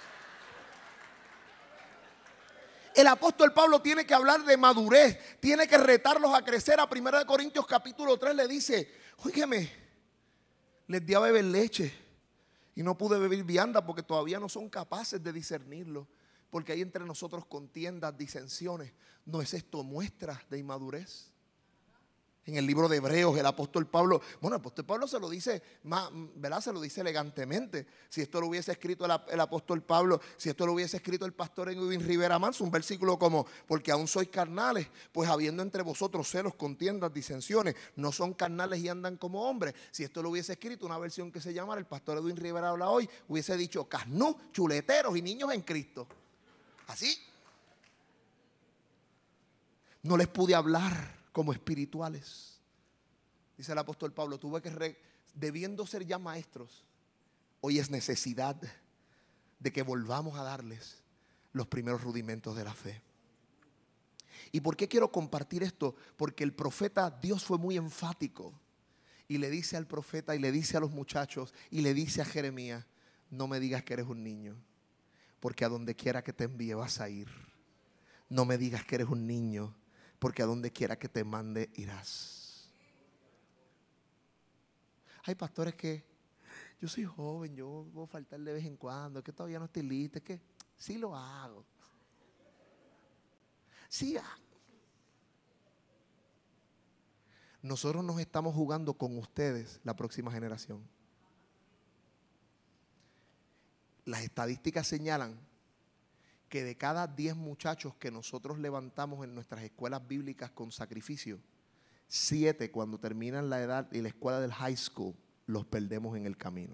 El apóstol Pablo tiene que hablar de madurez. Tiene que retarlos a crecer. A 1 Corintios capítulo 3 le dice, óigame, les di a beber leche y no pude beber vianda porque todavía no son capaces de discernirlo. Porque hay entre nosotros contiendas, disensiones. ¿No es esto muestra de inmadurez? En el libro de Hebreos, el apóstol Pablo, el apóstol Pablo se lo dice, ¿verdad? Se lo dice elegantemente. Si esto lo hubiese escrito el apóstol Pablo, si esto lo hubiese escrito el pastor Edwin Rivera Manso, un versículo como, porque aún sois carnales, pues habiendo entre vosotros celos, contiendas, disensiones, no son carnales y andan como hombres. Si esto lo hubiese escrito una versión que se llamara, el pastor Edwin Rivera habla hoy, hubiese dicho casnú, chuleteros y niños en Cristo. Así. No les pude hablar como espirituales. Dice el apóstol Pablo, debiendo ser ya maestros, hoy es necesidad de que volvamos a darles los primeros rudimentos de la fe. ¿Y por qué quiero compartir esto? Porque el profeta, Dios fue muy enfático y le dice al profeta y le dice a los muchachos y le dice a Jeremías, no me digas que eres un niño, porque a donde quiera que te envíe vas a ir. No me digas que eres un niño, porque a donde quiera que te mande irás. Hay pastores que, yo soy joven, yo voy a faltar de vez en cuando, es que todavía no estoy listo, es que sí lo hago. Sí hago. Nosotros nos estamos jugando con ustedes, la próxima generación. Las estadísticas señalan que de cada 10 muchachos que nosotros levantamos en nuestras escuelas bíblicas con sacrificio, 7 cuando terminan la edad y la escuela del high school, los perdemos en el camino.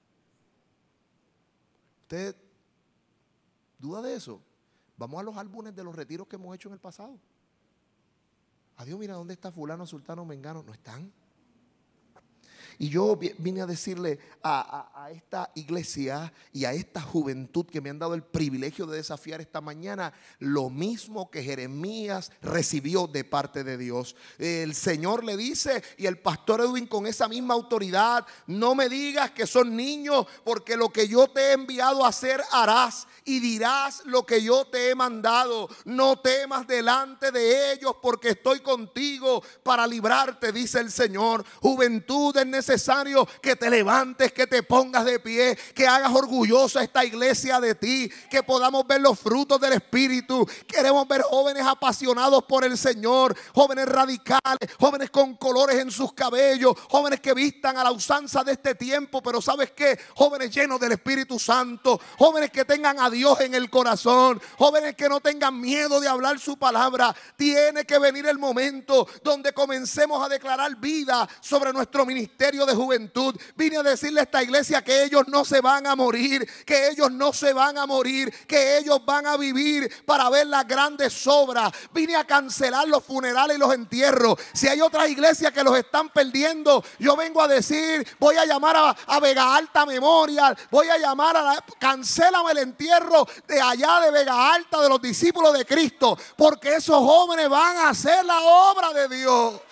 ¿Usted duda de eso? Vamos a los álbumes de los retiros que hemos hecho en el pasado. Adiós, mira, ¿dónde está fulano, sultano, mengano? No están. Y yo vine a decirle a esta iglesia y a esta juventud que me han dado el privilegio de desafiar esta mañana, lo mismo que Jeremías recibió de parte de Dios. El Señor le dice, y el pastor Edwin con esa misma autoridad, no me digas que son niños, porque lo que yo te he enviado a hacer harás y dirás lo que yo te he mandado. No temas delante de ellos, porque estoy contigo para librarte, dice el Señor. Juventud, es necesario que te levantes, que te pongas de pie, que hagas orgullosa esta iglesia de ti, que podamos ver los frutos del Espíritu. Queremos ver jóvenes apasionados por el Señor, jóvenes radicales, jóvenes con colores en sus cabellos, jóvenes que vistan a la usanza de este tiempo, pero ¿sabes qué? Jóvenes llenos del Espíritu Santo, jóvenes que tengan a Dios en el corazón, jóvenes que no tengan miedo de hablar su palabra. Tiene que venir el momento donde comencemos a declarar vida sobre nuestro ministerio de juventud. Vine a decirle a esta iglesia que ellos no se van a morir, que ellos no se van a morir, que ellos van a vivir para ver las grandes obras. Vine a cancelar los funerales y los entierros. Si hay otras iglesias que los están perdiendo, yo vengo a decir, voy a llamar a Vega Alta Memorial, voy a llamar cancélame el entierro de allá de Vega Alta de los discípulos de Cristo, porque esos jóvenes van a hacer la obra de Dios.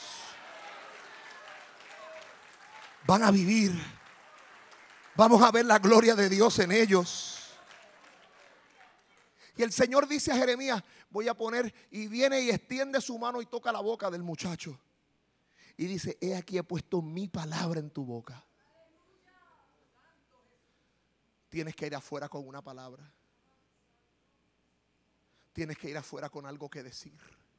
Van a vivir. Vamos a ver la gloria de Dios en ellos. Y el Señor dice a Jeremías, voy a poner, y viene y extiende su mano y toca la boca del muchacho. Y dice, he aquí he puesto mi palabra en tu boca. Tienes que ir afuera con una palabra. Tienes que ir afuera con algo que decir.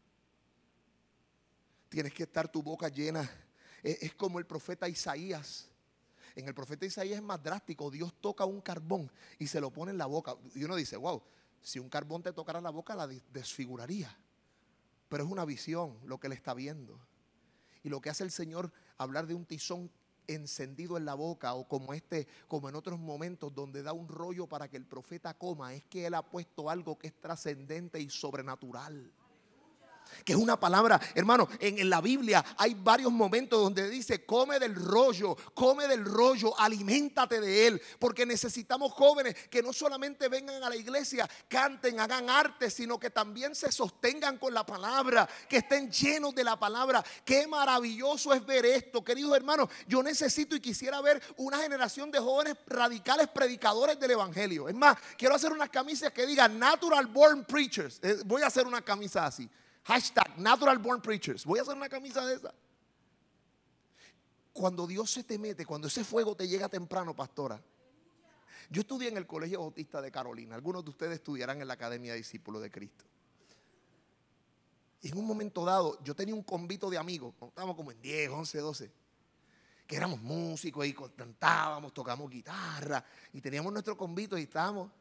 Tienes que estar tu boca llena. Es como el profeta Isaías. En el profeta Isaías es más drástico. Dios toca un carbón y se lo pone en la boca. Y uno dice, wow, si un carbón te tocara la boca la desfiguraría. Pero es una visión lo que él está viendo. Y lo que hace el Señor, hablar de un tizón encendido en la boca, o como en otros momentos donde da un rollo para que el profeta coma, es que él ha puesto algo que es trascendente y sobrenatural. Que es una palabra, hermano, en la Biblia hay varios momentos donde dice, come del rollo, aliméntate de él. Porque necesitamos jóvenes que no solamente vengan a la iglesia, canten, hagan arte, sino que también se sostengan con la palabra, que estén llenos de la palabra. Qué maravilloso es ver esto, queridos hermanos. Yo necesito y quisiera ver una generación de jóvenes radicales predicadores del evangelio. Es más, quiero hacer unas camisas que digan Natural Born Preachers. Voy a hacer una camisa así. Hashtag Natural Born Preachers. Voy a hacer una camisa de esa. Cuando Dios se te mete, cuando ese fuego te llega temprano, pastora. Yo estudié en el Colegio Bautista de Carolina. Algunos de ustedes estudiarán en la Academia de Discípulos de Cristo. Y en un momento dado, yo tenía un convito de amigos. Estábamos como en 10, 11, 12. Que éramos músicos y cantábamos, tocamos guitarra. Y teníamos nuestro convito y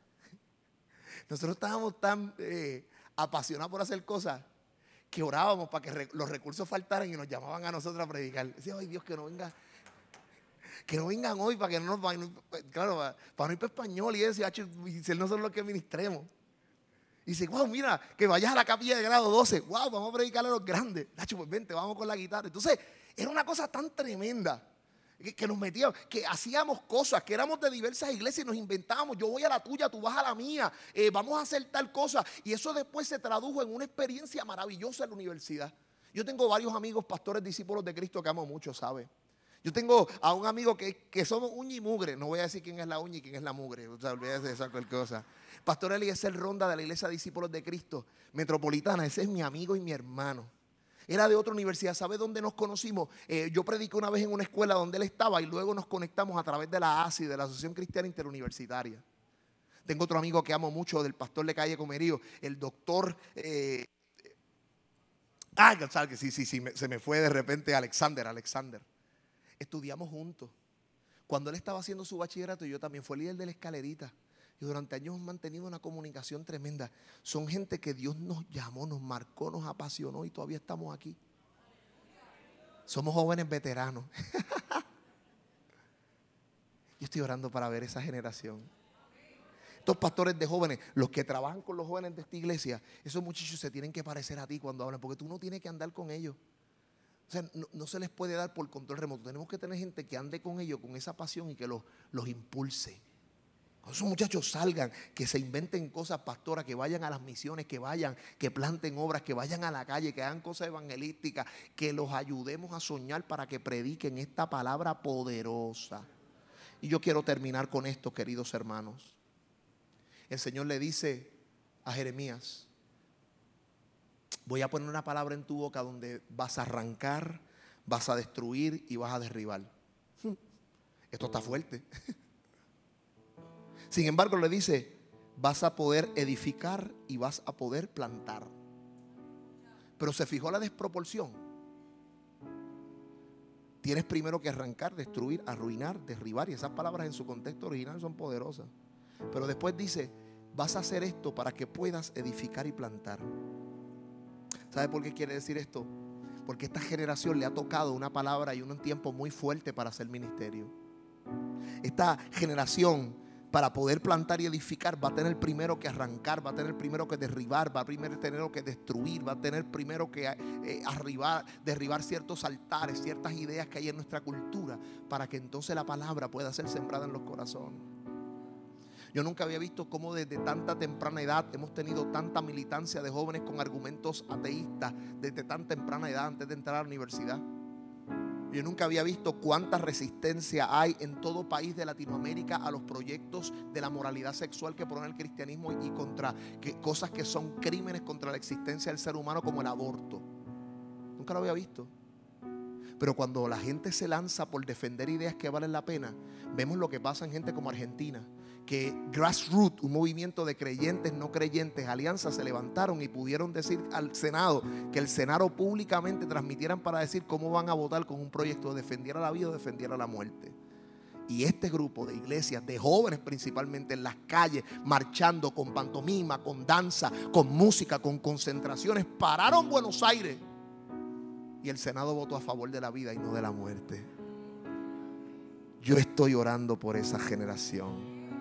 nosotros estábamos tan apasionados por hacer cosas, que orábamos para que los recursos faltaran y nos llamaban a nosotros a predicar. Decía, ay Dios, que no vengan hoy para que no nos vayan, claro, para no ir para español y eso, y ser nosotros los que ministremos. Y dice, wow, mira, que vayas a la capilla de grado 12, wow, vamos a predicarle a los grandes. Nacho, pues vente, vamos con la guitarra. Entonces, era una cosa tan tremenda. Que nos metíamos, que hacíamos cosas, que éramos de diversas iglesias y nos inventábamos, yo voy a la tuya, tú vas a la mía, vamos a hacer tal cosa. Y eso después se tradujo en una experiencia maravillosa en la universidad. Yo tengo varios amigos, pastores, discípulos de Cristo que amo mucho, ¿sabe? Yo tengo a un amigo que somos uña y mugre. No voy a decir quién es la uña y quién es la mugre, o sea, olvídese de esa cualquier cosa. Pastor Eliezer Ronda de la Iglesia de Discípulos de Cristo Metropolitana, ese es mi amigo y mi hermano. Era de otra universidad. ¿Sabe dónde nos conocimos? Yo prediqué una vez en una escuela donde él estaba y luego nos conectamos a través de la ASI, de la Asociación Cristiana Interuniversitaria. Tengo otro amigo que amo mucho, del pastor de Calle Comerío, el doctor... se me fue de repente Alexander. Estudiamos juntos. Cuando él estaba haciendo su bachillerato, yo también fui líder de la escalerita. Y durante años hemos mantenido una comunicación tremenda. Son gente que Dios nos llamó, nos marcó, nos apasionó y todavía estamos aquí. Somos jóvenes veteranos. Yo estoy orando para ver esa generación. Estos pastores de jóvenes, los que trabajan con los jóvenes de esta iglesia, esos muchachos se tienen que parecer a ti cuando hablan, porque tú no tienes que andar con ellos. O sea, no se les puede dar por control remoto. Tenemos que tener gente que ande con ellos, con esa pasión y que los impulse. Cuando esos muchachos salgan, que se inventen cosas, pastora, que vayan a las misiones, que planten obras, que vayan a la calle, que hagan cosas evangelísticas, que los ayudemos a soñar para que prediquen esta palabra poderosa. Y yo quiero terminar con esto, queridos hermanos. El Señor le dice a Jeremías, voy a poner una palabra en tu boca donde vas a arrancar, vas a destruir y vas a derribar. Esto está fuerte. Sin embargo, le dice, vas a poder edificar y vas a poder plantar. Pero se fijó la desproporción. Tienes primero que arrancar, destruir, arruinar, derribar. Y esas palabras en su contexto original son poderosas. Pero después dice, vas a hacer esto para que puedas edificar y plantar. ¿Sabe por qué quiere decir esto? Porque esta generación le ha tocado una palabra y un tiempo muy fuerte para hacer ministerio. Esta generación, para poder plantar y edificar, va a tener primero que arrancar, va a tener primero que derribar, va a tener que destruir, va a tener primero que derribar ciertos altares, ciertas ideas que hay en nuestra cultura, para que entonces la palabra pueda ser sembrada en los corazones. Yo nunca había visto cómo desde tanta temprana edad hemos tenido tanta militancia de jóvenes con argumentos ateístas desde tan temprana edad antes de entrar a la universidad. Yo nunca había visto cuánta resistencia hay en todo país de Latinoamérica a los proyectos de la moralidad sexual que propone el cristianismo y contra cosas que son crímenes contra la existencia del ser humano como el aborto. Nunca lo había visto. Pero cuando la gente se lanza por defender ideas que valen la pena, vemos lo que pasa en gente como Argentina, que Grassroots, un movimiento de creyentes, no creyentes, alianzas, se levantaron y pudieron decir al Senado, que el Senado públicamente transmitieran para decir cómo van a votar con un proyecto de defendiera la vida o defendiera la muerte. Y este grupo de iglesias, de jóvenes principalmente, en las calles, marchando con pantomima, con danza, con música, con concentraciones, pararon Buenos Aires. Y el Senado votó a favor de la vida y no de la muerte. Yo estoy orando por esa generación.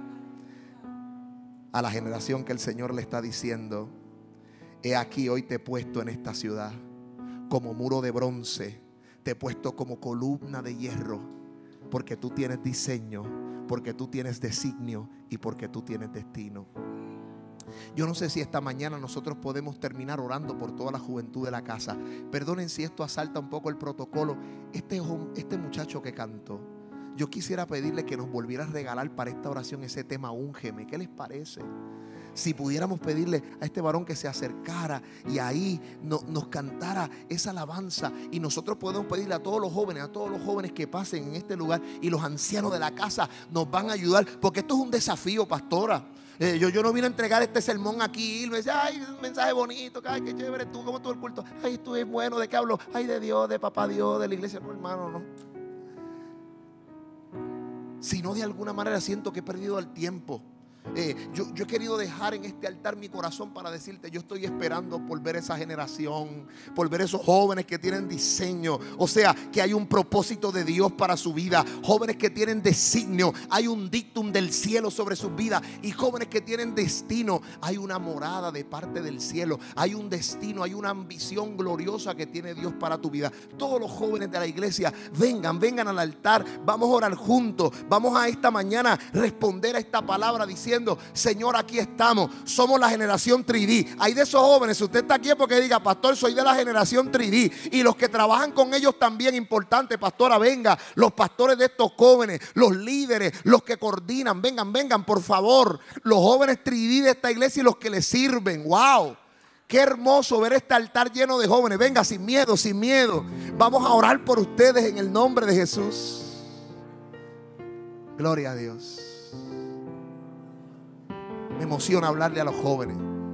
A la generación que el Señor le está diciendo: he aquí, hoy te he puesto en esta ciudad como muro de bronce, te he puesto como columna de hierro, porque tú tienes diseño, porque tú tienes designio y porque tú tienes destino. Yo no sé si esta mañana nosotros podemos terminar orando por toda la juventud de la casa. Perdonen si esto asalta un poco el protocolo. Este muchacho que cantó, yo quisiera pedirle que nos volviera a regalar para esta oración ese tema Úngeme. ¿Qué les parece? Si pudiéramos pedirle a este varón que se acercara y ahí nos cantara esa alabanza. Y nosotros podemos pedirle a todos los jóvenes que pasen en este lugar, y los ancianos de la casa nos van a ayudar, porque esto es un desafío, pastora. Yo no vine a entregar este sermón aquí y me dice: ay, un mensaje bonito, ay, qué chévere, tú, ¿cómo estuvo el culto? Ay, esto es bueno, ¿de qué hablo? Ay, de Dios, de papá Dios, de la iglesia. No, hermano, no. Si no, de alguna manera siento que he perdido el tiempo. Yo he querido dejar en este altar mi corazón para decirte: yo estoy esperando por ver esa generación, por ver esos jóvenes que tienen diseño, o sea, que hay un propósito de Dios para su vida, jóvenes que tienen designio, hay un dictum del cielo sobre sus vidas, y jóvenes que tienen destino, hay una morada de parte del cielo, hay un destino, hay una ambición gloriosa que tiene Dios para tu vida. Todos los jóvenes de la iglesia, vengan al altar, vamos a orar juntos, vamos a esta mañana responder a esta palabra diciendo: Señor, aquí estamos, somos la generación 3D. Hay de esos jóvenes, si usted está aquí es porque diga: pastor, soy de la generación 3D. Y los que trabajan con ellos también, importante, pastora, venga, los pastores de estos jóvenes, los líderes, los que coordinan, vengan, por favor, los jóvenes 3D de esta iglesia y los que les sirven. Wow, qué hermoso ver este altar lleno de jóvenes. Venga, sin miedo, vamos a orar por ustedes en el nombre de Jesús. Gloria a Dios. Me emociona hablarle a los jóvenes.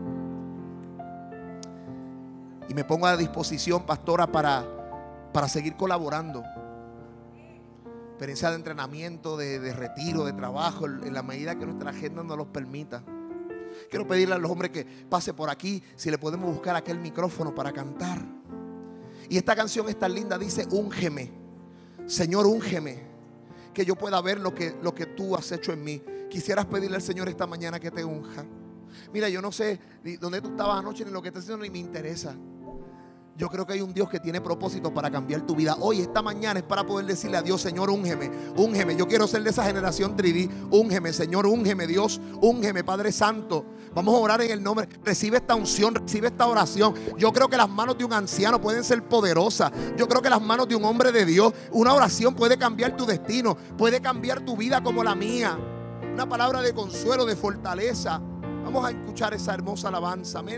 Y me pongo a disposición, pastora, para seguir colaborando. Experiencia de entrenamiento, de retiro, de trabajo, en la medida que nuestra agenda nos los permita. Quiero pedirle a los hombres que pase por aquí, si le podemos buscar aquel micrófono para cantar. Y esta canción es tan linda, dice: úngeme, Señor, úngeme, que yo pueda ver lo que tú has hecho en mí. Quisieras pedirle al Señor esta mañana que te unja. Mira, yo no sé dónde tú estabas anoche, ni lo que estás haciendo, ni me interesa. Yo creo que hay un Dios que tiene propósito para cambiar tu vida. Hoy, esta mañana, es para poder decirle a Dios: Señor, úngeme. Yo quiero ser de esa generación 3D. Úngeme, Señor, úngeme, Dios, úngeme, Padre Santo. Vamos a orar en el nombre. Recibe esta unción, recibe esta oración. Yo creo que las manos de un anciano pueden ser poderosas. Yo creo que las manos de un hombre de Dios, una oración puede cambiar tu destino, puede cambiar tu vida como la mía. Una palabra de consuelo, de fortaleza. Vamos a escuchar esa hermosa alabanza. Amén.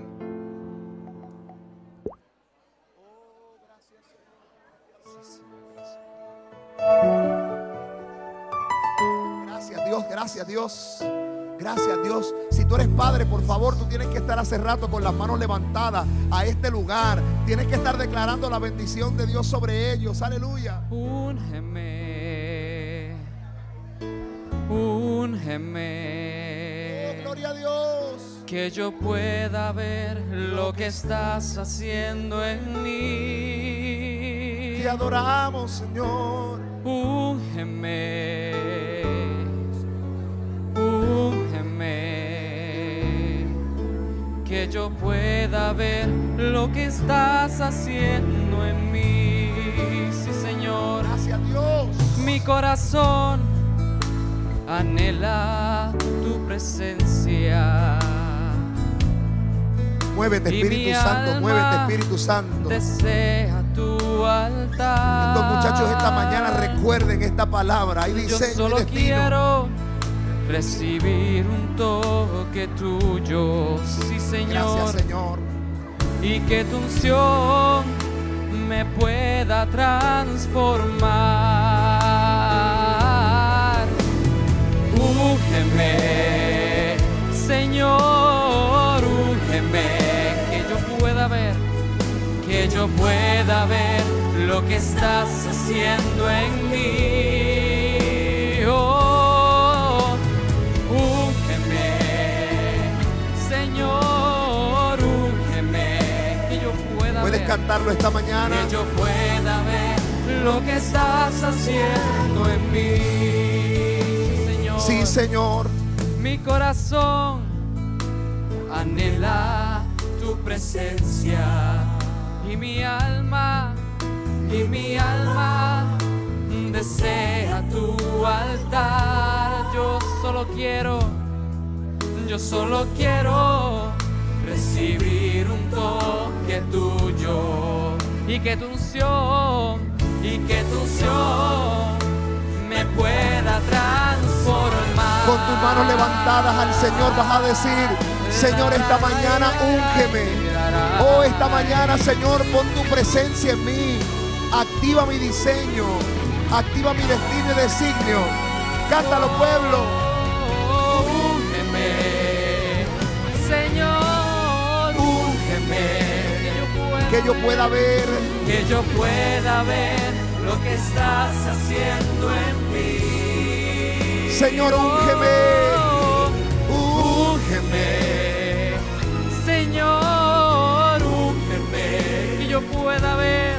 Gracias Dios, gracias Dios. Gracias Dios. Si tú eres padre, por favor, tú tienes que estar hace rato con las manos levantadas a este lugar. Tienes que estar declarando la bendición de Dios sobre ellos. Aleluya. Úngeme, úngeme. Oh, gloria a Dios. Que yo pueda ver lo que estás haciendo en mí. Te adoramos, Señor. Úngeme, úngeme, que yo pueda ver lo que estás haciendo en mí. Sí, Señor. Gracias, Dios. Mi corazón anhela tu presencia. Muévete, Espíritu Santo, muévete, Espíritu Santo. Desea tu altar. Estos muchachos esta mañana recuerden esta palabra. Hay diseño. Yo solo quiero recibir un toque tuyo, sí, Señor. Gracias, Señor. Y que tu unción me me pueda transformar. Úngeme, Señor, úngeme, que yo pueda ver lo que estás haciendo en mí. Oh, úngeme, Señor, úngeme, que yo pueda ¿Puedes cantarlo esta mañana? Que yo pueda ver lo que estás haciendo en mí. Señor. Sí, Señor. Mi corazón anhela tu presencia y mi alma desea tu altar. Yo solo quiero recibir un toque tuyo y que tu unción me pueda transformar. Con tus manos levantadas al Señor vas a decir: Señor, esta mañana úngeme. Oh, esta mañana, Señor, pon tu presencia en mí. Activa mi diseño, activa mi destino y designio. Cántalo, pueblo. Úngeme, Señor, úngeme, que yo pueda ver lo que estás haciendo en mí. Señor, úngeme, úngeme, Señor, úngeme, que yo pueda ver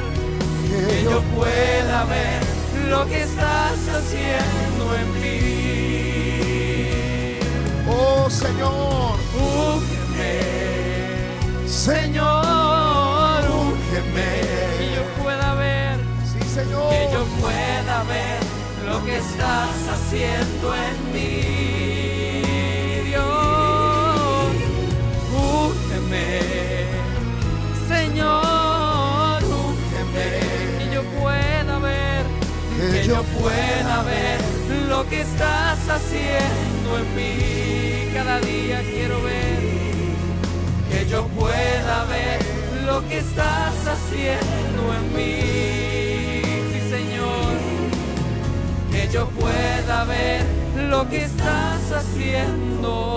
lo que estás haciendo en mí. Oh, Señor, úngeme, Señor, úngeme, que yo pueda ver, sí, Señor, que yo pueda ver lo que estás haciendo en mí. Dios, úngeme, Señor, úngeme, que yo pueda ver lo que estás haciendo en mí. Cada día quiero ver, que yo pueda ver lo que estás haciendo en mí. Sí, Señor, que yo pueda ver lo que estás haciendo